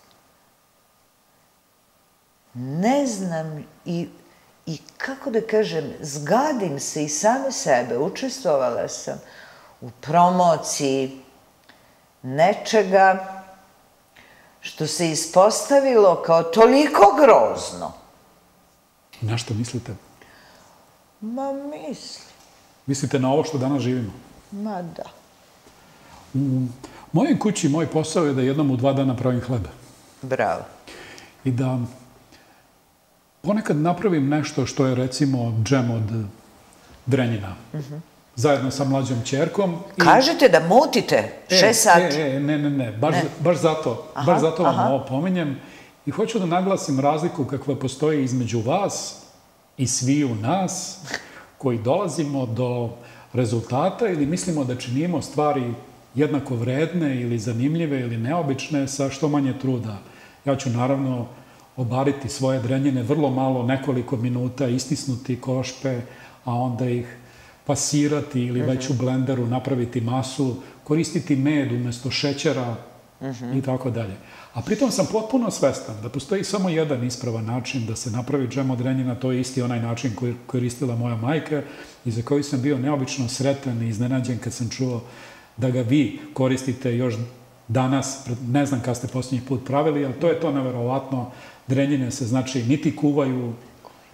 Ne znam i I kako da kažem, zgadim se i same sebe, učestvovala sam u promociji nečega što se ispostavilo kao toliko grozno. Na što mislite? Ma mislim. Mislite na ovo što danas živimo? Ma da. U mojoj kući moj posao je da jednom u dva dana pravim hleba. Bravo. I da ponekad napravim nešto što je, recimo, džem od drenjina. Zajedno sa mlađom ćerkom. Kažete da mutite šest sati? E, e, ne, ne, ne. Baš zato, baš zato vam ovo pominjem. I hoću da naglasim razliku kakva postoji između vas i sviju nas koji dolazimo do rezultata ili mislimo da činimo stvari jednako vredne ili zanimljive ili neobične sa što manje truda. Ja ću naravno obariti svoje drenjine vrlo malo, nekoliko minuta, istisnuti košpe, a onda ih pasirati ili već u blenderu napraviti masu, koristiti med umesto šećera i tako dalje. A pritom sam potpuno svestan da postoji samo jedan ispravan način da se napravi džem od drenjina, to je isti onaj način koji je koristila moja majka i za koji sam bio neobično sretan i iznenađen kad sam čuo da ga vi koristite još danas, ne znam kad ste posljednji put pravili, ali to je to neverovatno. Drenjine se, znači, niti kuvaju,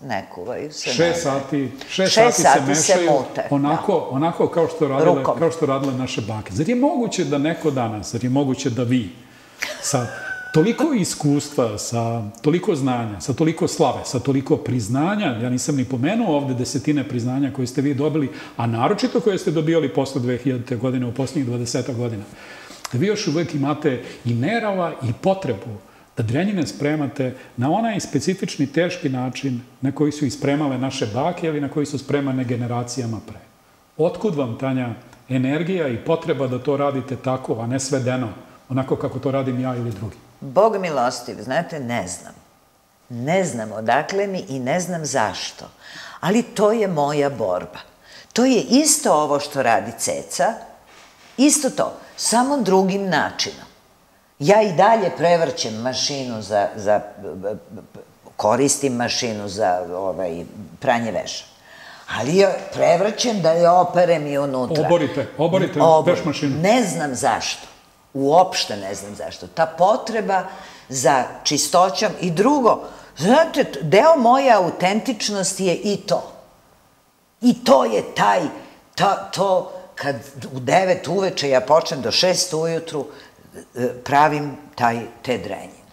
ne kuvaju se. Šest sati, šest sati se mešaju onako, onako kao što radile, kao što radile naše bake. Zar je moguće da neko danas, zar je moguće da vi sa toliko iskustva, sa toliko znanja, sa toliko slave, sa toliko priznanja, ja nisam ni pomenuo ovde desetine priznanja koje ste vi dobili, a naročito koje ste dobijali posle dve hiljadite godine, u posljednjih dvadesetak godina, da vi još uvek imate i nerava i potrebu da Drenjine spremate na onaj specifični, teški način na koji su ispremale naše bake ili na koji su spremane generacijama pre. Otkud vam, Tanja, energija i potreba da to radite tako, a ne svedeno, onako kako to radim ja ili drugi? Bog milostiv, znate, ne znam. Ne znam odakle mi i ne znam zašto. Ali to je moja borba. To je isto ovo što radi Ceca, isto to, samo drugim načinom. Ja i dalje prevrćem mašinu za, za, koristim mašinu za ovaj, pranje veša. Ali je prevrćem da je operem i unutra. Oborite, oborite veš mašinu. Ne znam zašto. Uopšte ne znam zašto. Ta potreba za čistoćom i drugo, znate, deo moje autentičnosti je i to. I to je taj, to, kad u devet uveče ja počnem do šest ujutru, pravim taj, te Drenjine.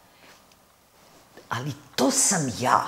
Ali to sam ja.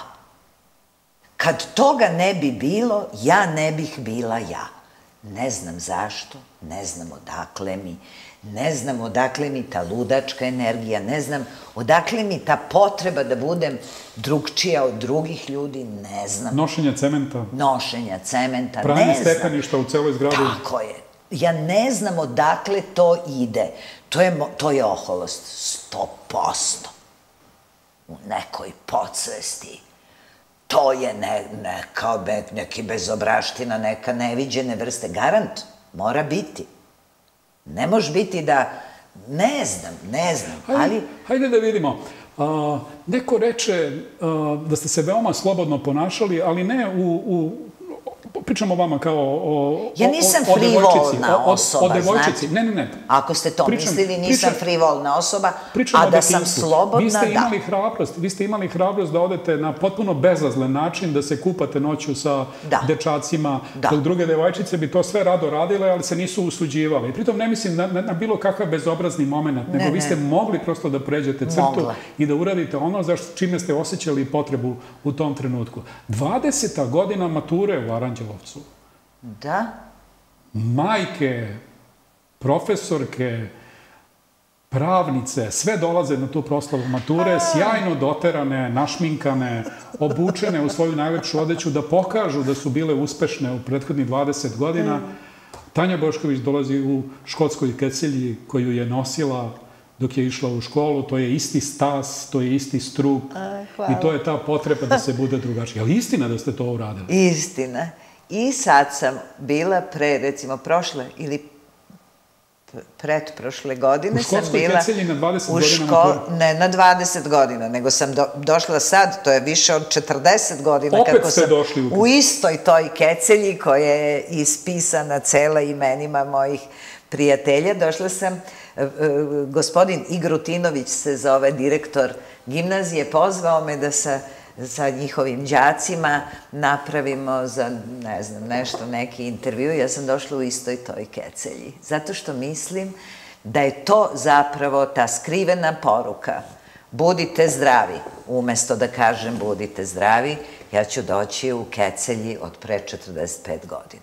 Kad toga ne bi bilo, ja ne bih bila ja. Ne znam zašto, ne znam odakle mi, ne znam odakle mi ta ludačka energija, ne znam odakle mi ta potreba da budem drugčija od drugih ljudi, ne znam. Nošenja cementa. Nošenja cementa, ne znam. Pranje stepeništa u celoj zgradi. Tako je. Ja ne znam odakle to ide. To je oholost, sto posto. U nekoj podsvesti. To je neka, neki bezobraština, neka neviđene vrste. Garant, mora biti. Ne može biti da, ne znam, ne znam, ali... Hajde da vidimo. Neko reče da ste se veoma slobodno ponašali, ali ne u... Pričamo o vama kao o... Ja nisam frivolna osoba, znate. Ne, ne, ne. Ako ste to mislili, nisam frivolna osoba, a da sam slobodna, da. Vi ste imali hrabrost, vi ste imali hrabrost da odete na potpuno bezazlen način, da se kupate noću sa dečacima, dok druge devojčice bi to sve rado radile, ali se nisu usuđivale. I pritom ne mislim na bilo kakav bezobrazni moment, nego vi ste mogli prosto da pređete crtu i da uradite ono za čime ste osjećali potrebu u tom trenutku. dvadeseta godina mature u Aranđelovcu. Da. Majke, profesorke, pravnice, sve dolaze na tu proslavu mature, sjajno doterane, našminkane, obučene u svoju najlepšu odeću, da pokažu da su bile uspešne u prethodnih dvadeset godina. Tanja Bošković dolazi u školskoj kecelji koju je nosila dok je išla u školu. To je isti stas, to je isti struk i to je ta potreba da se bude drugačiji. Ali istina da ste to uradili? Istina. I sad sam bila pre, recimo, prošle ili pretprošle godine sam bila... U školskoj kecelji na dvadeset godina? Ne, na dvadeset godina, nego sam došla sad, to je više od četrdeset godina. Opet ste došli u kecelji? U istoj toj kecelji koja je ispisana cela imenima mojih prijatelja. Došla sam, gospodin Igrutinović se zove, direktor gimnazije, pozvao me da sa sa njihovim đacima napravimo za, ne znam, nešto, neki intervju. Ja sam došla u istoj toj kecelji. Zato što mislim da je to zapravo ta skrivena poruka. Budite zdravi. Umesto da kažem budite zdravi, ja ću doći u kecelji od pre četrdeset pet godina.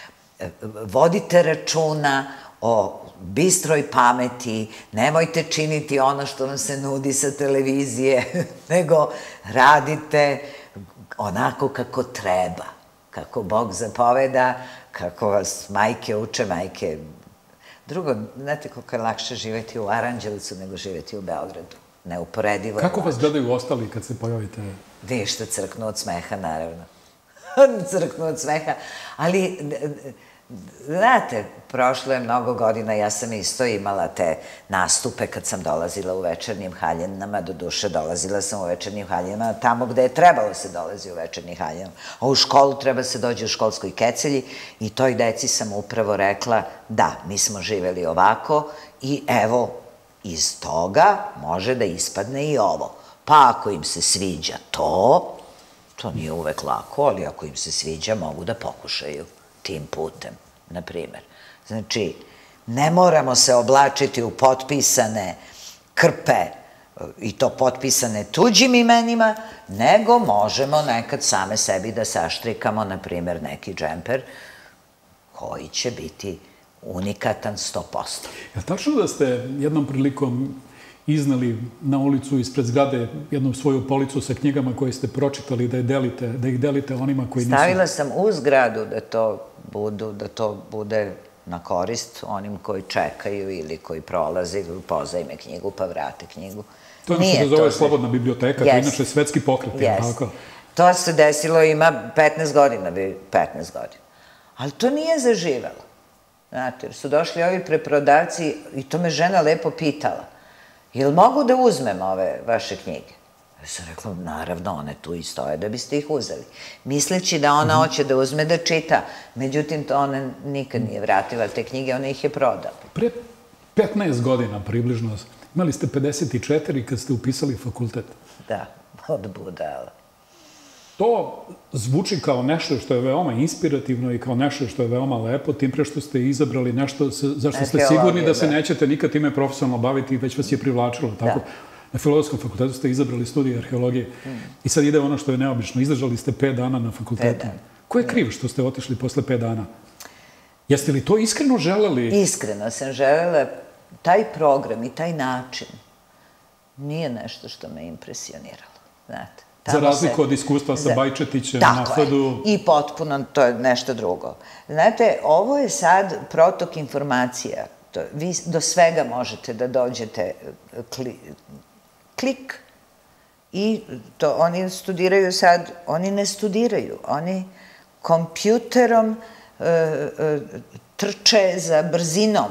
Vodite računa o bistroj pameti, nemojte činiti ono što vam se nudi sa televizije, nego radite onako kako treba, kako Bog zapoveda, kako vas majke uče, majke. Drugo, znate koliko je lakše živeti u Aranđelovcu nego živeti u Beogradu. Neuporedivo. Kako vas gledaju ostali kad se pojavite? Ništa, crknu od smeha, naravno. Crknu od smeha, ali... Znate, prošlo je mnogo godina, ja sam isto imala te nastupe kad sam dolazila u večernjim haljenama, do duše dolazila sam u večernjim haljenama, tamo gde je trebalo se dolazi u večernjim haljenama, a u školu treba se dođe u školskoj kecelji i toj deci sam upravo rekla, da, mi smo živeli ovako i evo, iz toga može da ispadne i ovo. Pa ako im se sviđa to, To nije uvek lako, ali ako im se sviđa, mogu da pokušaju tim putem, na primer. Znači, ne moramo se oblačiti u potpisane krpe i to potpisane tuđim imenima, nego možemo nekad same sebi da saštrikamo, na primer, neki džemper koji će biti unikatan sto posto. Je li tačno da ste jednom prilikom izneli na ulicu ispred zgrade jednu svoju policu sa knjigama koje ste pročitali, da, je delite, da ih delite onima koji nisu... Stavila sam u zgradu da to, budu, da to bude na korist onim koji čekaju ili koji prolaze, pozajme knjigu pa vrate knjigu. To je ono što se zove slobodna biblioteka, to je inače svetski pokret. Yes. To se desilo, ima petnaest godina, petnaest godina. Ali to nije zaživalo. Znate, jer su došli ovi preprodavci i to me žena lepo pitala. Jel mogu da uzmem ove vaše knjige? Ja sam rekla, naravno, one tu i stoje da biste ih uzeli. Misleći da ona hoće da uzme da čita. Međutim, to ona nikad nije vratila te knjige, ona ih je prodala. Pre petnaest godina približno, imali ste pedeset četiri kad ste upisali fakultet. Da, od budala. To zvuči kao nešto što je veoma inspirativno i kao nešto što je veoma lepo, tim pre što ste izabrali nešto zašto ste sigurni da se nećete nikad time profesionalno baviti, već vas je privlačilo. Tako, na Filozofskom fakultetu ste izabrali studije arheologije i sad ide ono što je neobično. Izdržali ste pet dana na fakultetu. Ko je kriv što ste otišli posle pet dana? Jeste li to iskreno želeli? Iskreno sam želela. Taj program i taj način nije nešto što me impresioniralo, znate. Za razliku od iskustva sa Bajčetićem na Fledu. Tako je. I potpuno to je nešto drugo. Znate, ovo je sad protok informacija. Vi do svega možete da dođete klik i to oni studiraju sad, oni ne studiraju, oni kompjuterom trče za brzinom.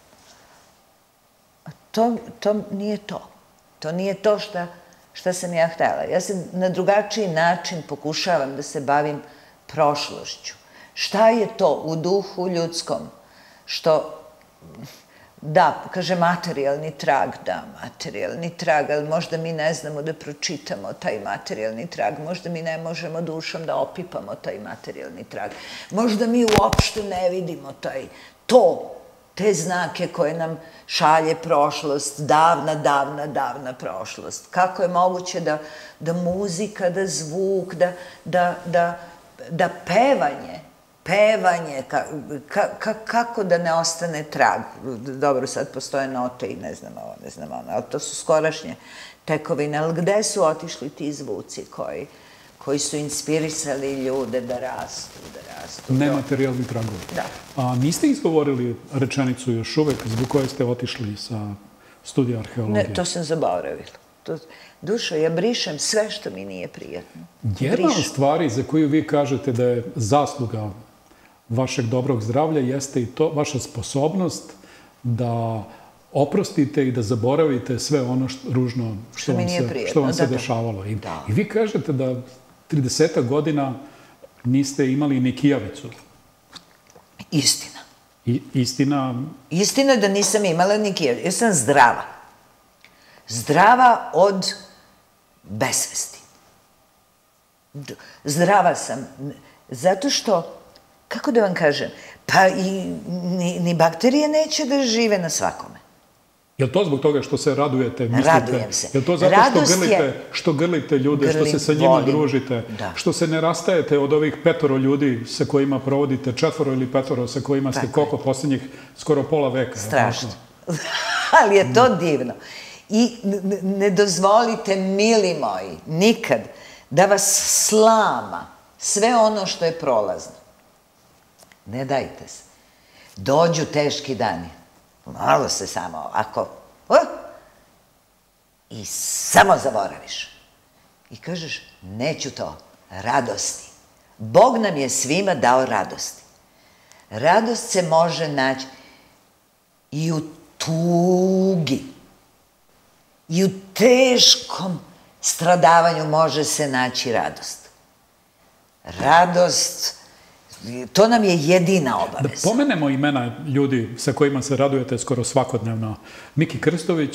To nije to. To nije to što šta sam ja htela. Ja se na drugačiji način pokušavam da se bavim prošlošću. Šta je to u duhu ljudskom? Što, da, kaže materijalni trag, da, materijalni trag, ali možda mi ne znamo da pročitamo taj materijalni trag, možda mi ne možemo dušom da opipamo taj materijalni trag, možda mi uopšte ne vidimo taj, to, te znake koje nam šalje prošlost, davna, davna, davna prošlost. Kako je moguće da muzika, da zvuk, da pevanje, pevanje, kako da ne ostane trag. Dobro, sad postoje note i ne znam ovo, ne znam ono, ali to su skorašnje tekovine. Ali gde su otišli ti zvuci koji... koji su inspirisali ljude da rastu, da rastu. Nematerijalni tragovi. Da. A niste izgovorili rečenicu još uvek zbog koje ste otišli sa studija arheologije? Ne, to sam zaboravila. Dušo, ja brišem sve što mi nije prijatno. Jedna od stvari za koju vi kažete da je zasluga vašeg dobrog zdravlja jeste i to vaša sposobnost da oprostite i da zaboravite sve ono ružno što vam se dešavalo. I vi kažete da trideset godina niste imali ni kijavicu. Istina. Istina? Istina da nisam imala ni kijavicu. Ja sam zdrava. Zdrava od besvesti. Zdrava sam. Zato što, kako da vam kažem, pa i ni bakterije neće da žive na svakome. Je li to zbog toga što se radujete, mislite? Radujem se. Je li to zato što grlite ljude, što se sa njima družite, što se ne rastajete od ovih petoro ljudi sa kojima provodite, četvoro ili petoro sa kojima ste koliko posljednjih, skoro pola veka? Strašno. Ali je to divno. I ne dozvolite, mili moji, nikad da vas slama sve ono što je prolazno. Ne dajte se. Dođu teški dani. Malo se samo ovako, i samo zaboraviš. I kažeš, neću to, radosti. Bog nam je svima dao radosti. Radost se može naći i u tugi, i u teškom stradavanju može se naći radost. Radost... To nam je jedina obaveza. Da pomenemo imena ljudi sa kojima se radujete skoro svakodnevno. Miki Krstović,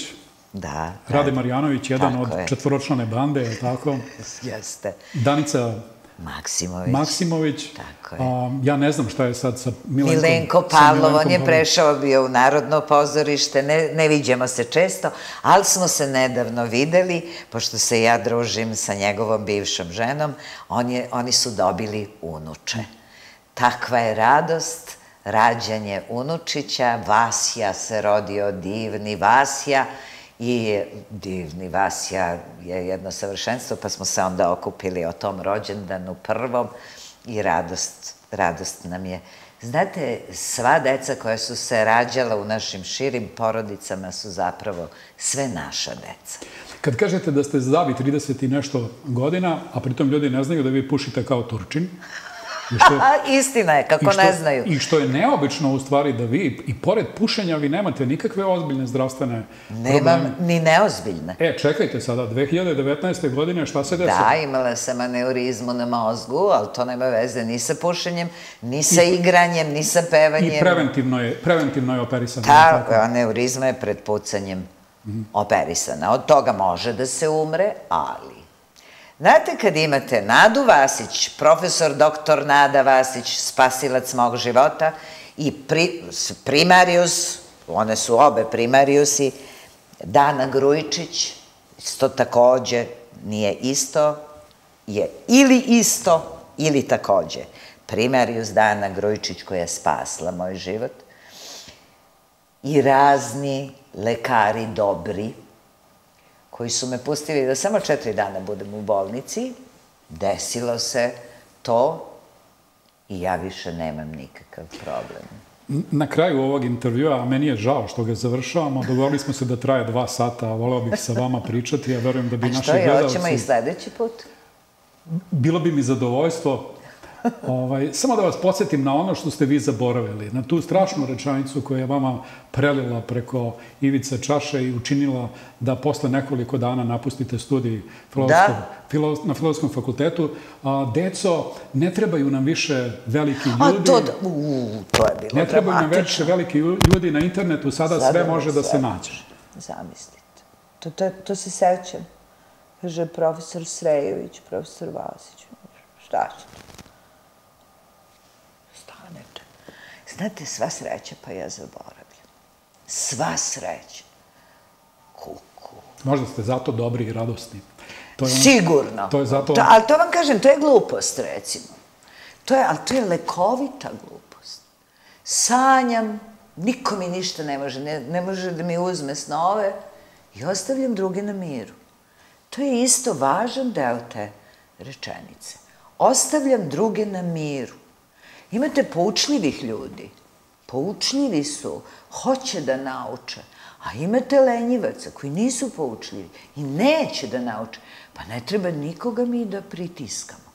Da. Rade Marjanović, jedan od četvoročlane bande, je li tako? Jeste. Danica Maksimović. Maksimović. Tako je. Ja ne znam šta je sad sa Milenkom. Milenko Pavlov, on je prešao bio u Narodno pozorište, ne viđemo se često, ali smo se nedavno videli, pošto se ja družim sa njegovom bivšom ženom, oni su dobili unuče. Takva je radost, rađanje unučića, Vasja se rodio, divni Vasja, i divni Vasja je jedno savršenstvo, pa smo se onda okupili o tom rođendanu prvom i radost, radost nam je. Znate, sva deca koja su se rađala u našim širim porodicama su zapravo sve naša deca. Kad kažete da ste zdravi trideset i nešto godina, a pritom ljudi ne znaju da vi pušite kao Turčin, istina je, kako ne znaju. I što je neobično u stvari da vi, i pored pušenja, vi nemate nikakve ozbiljne zdravstvene probleme. Nemam ni neozbiljne. E, čekajte sada, dve hiljade devetnaeste. godine, šta se desilo? Da, imala sam aneurizmu na mozgu, ali to nema veze ni sa pušenjem, ni sa igranjem, ni sa pevanjem. I preventivno je operisana. Ta aneurizma je pred pucanjem operisana. Od toga može da se umre, ali... Znate, kad imate Nadu Vasić, profesor doktor Nada Vasić, spasilac mog života, i primarius, one su obe primariusi, Dana Grujičić, isto takođe, nije isto, je ili isto, ili takođe. Primarius Dana Grujičić koja je spasla moj život, i razni lekari dobri, koji su me pustili da samo četiri dana budem u bolnici, desilo se to i ja više nemam nikakav problem. Na kraju ovog intervjua, a meni je žao što ga završavamo, dogovorili smo se da traje dva sata, a voleo bih sa vama pričati, ja verujem da bi naši gledalci... A što je, hoćemo i sledeći put? Bilo bi mi zadovoljstvo. Samo da vas podsjetim na ono što ste vi zaboravili, na tu strašnu rečanicu koja je vama prelila preko ivice čaše i učinila da posle nekoliko dana napustite studij na Filozofskom fakultetu. Deco, ne trebaju nam više veliki ljudi. Uuu, to je bilo dramatično. Ne trebaju nam više veliki ljudi na internetu, sada sve može da se nađe. Zamislite. To se sećam. Kaže profesor Srejović, profesor Vasić. Šta će to? Znate, sva sreća, pa ja zaboravljam. Sva sreća. Kuku. Možda ste zato dobri i radosni. Sigurno. Ali to vam kažem, to je glupost, recimo. Ali to je lekovita glupost. Sanjam, niko mi ništa ne može, ne može da mi uzme snove i ostavljam druge na miru. To je isto važan deo te rečenice. Ostavljam druge na miru. Imate poučljivih ljudi, poučljivi su, hoće da nauče, a imate lenjivaca koji nisu poučljivi i neće da nauče, pa ne treba nikoga mi da pritiskamo.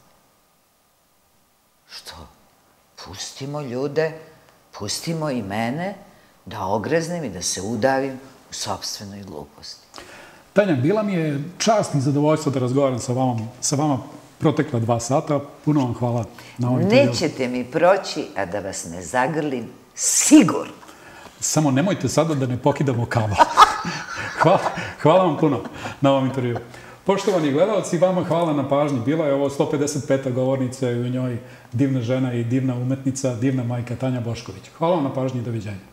Što? Pustimo ljude, pustimo i mene da ogreznem i da se udavim u sopstvenoj gluposti. Tanja, bila mi je čast i zadovoljstvo da razgovaram sa vama protekla dva sata. Puno vam hvala na ovom intervju. Nećete mi proći, a da vas ne zagrlim, sigurno. Samo nemojte sada da ne pokidamo kabel. Hvala vam puno na ovom intervju. Poštovani gledalci, vama hvala na pažnji. Bila je ovo sto pedeset peta govornica i u njoj divna žena i divna umetnica, divna majka Tanja Bošković. Hvala vam na pažnji i doviđenja.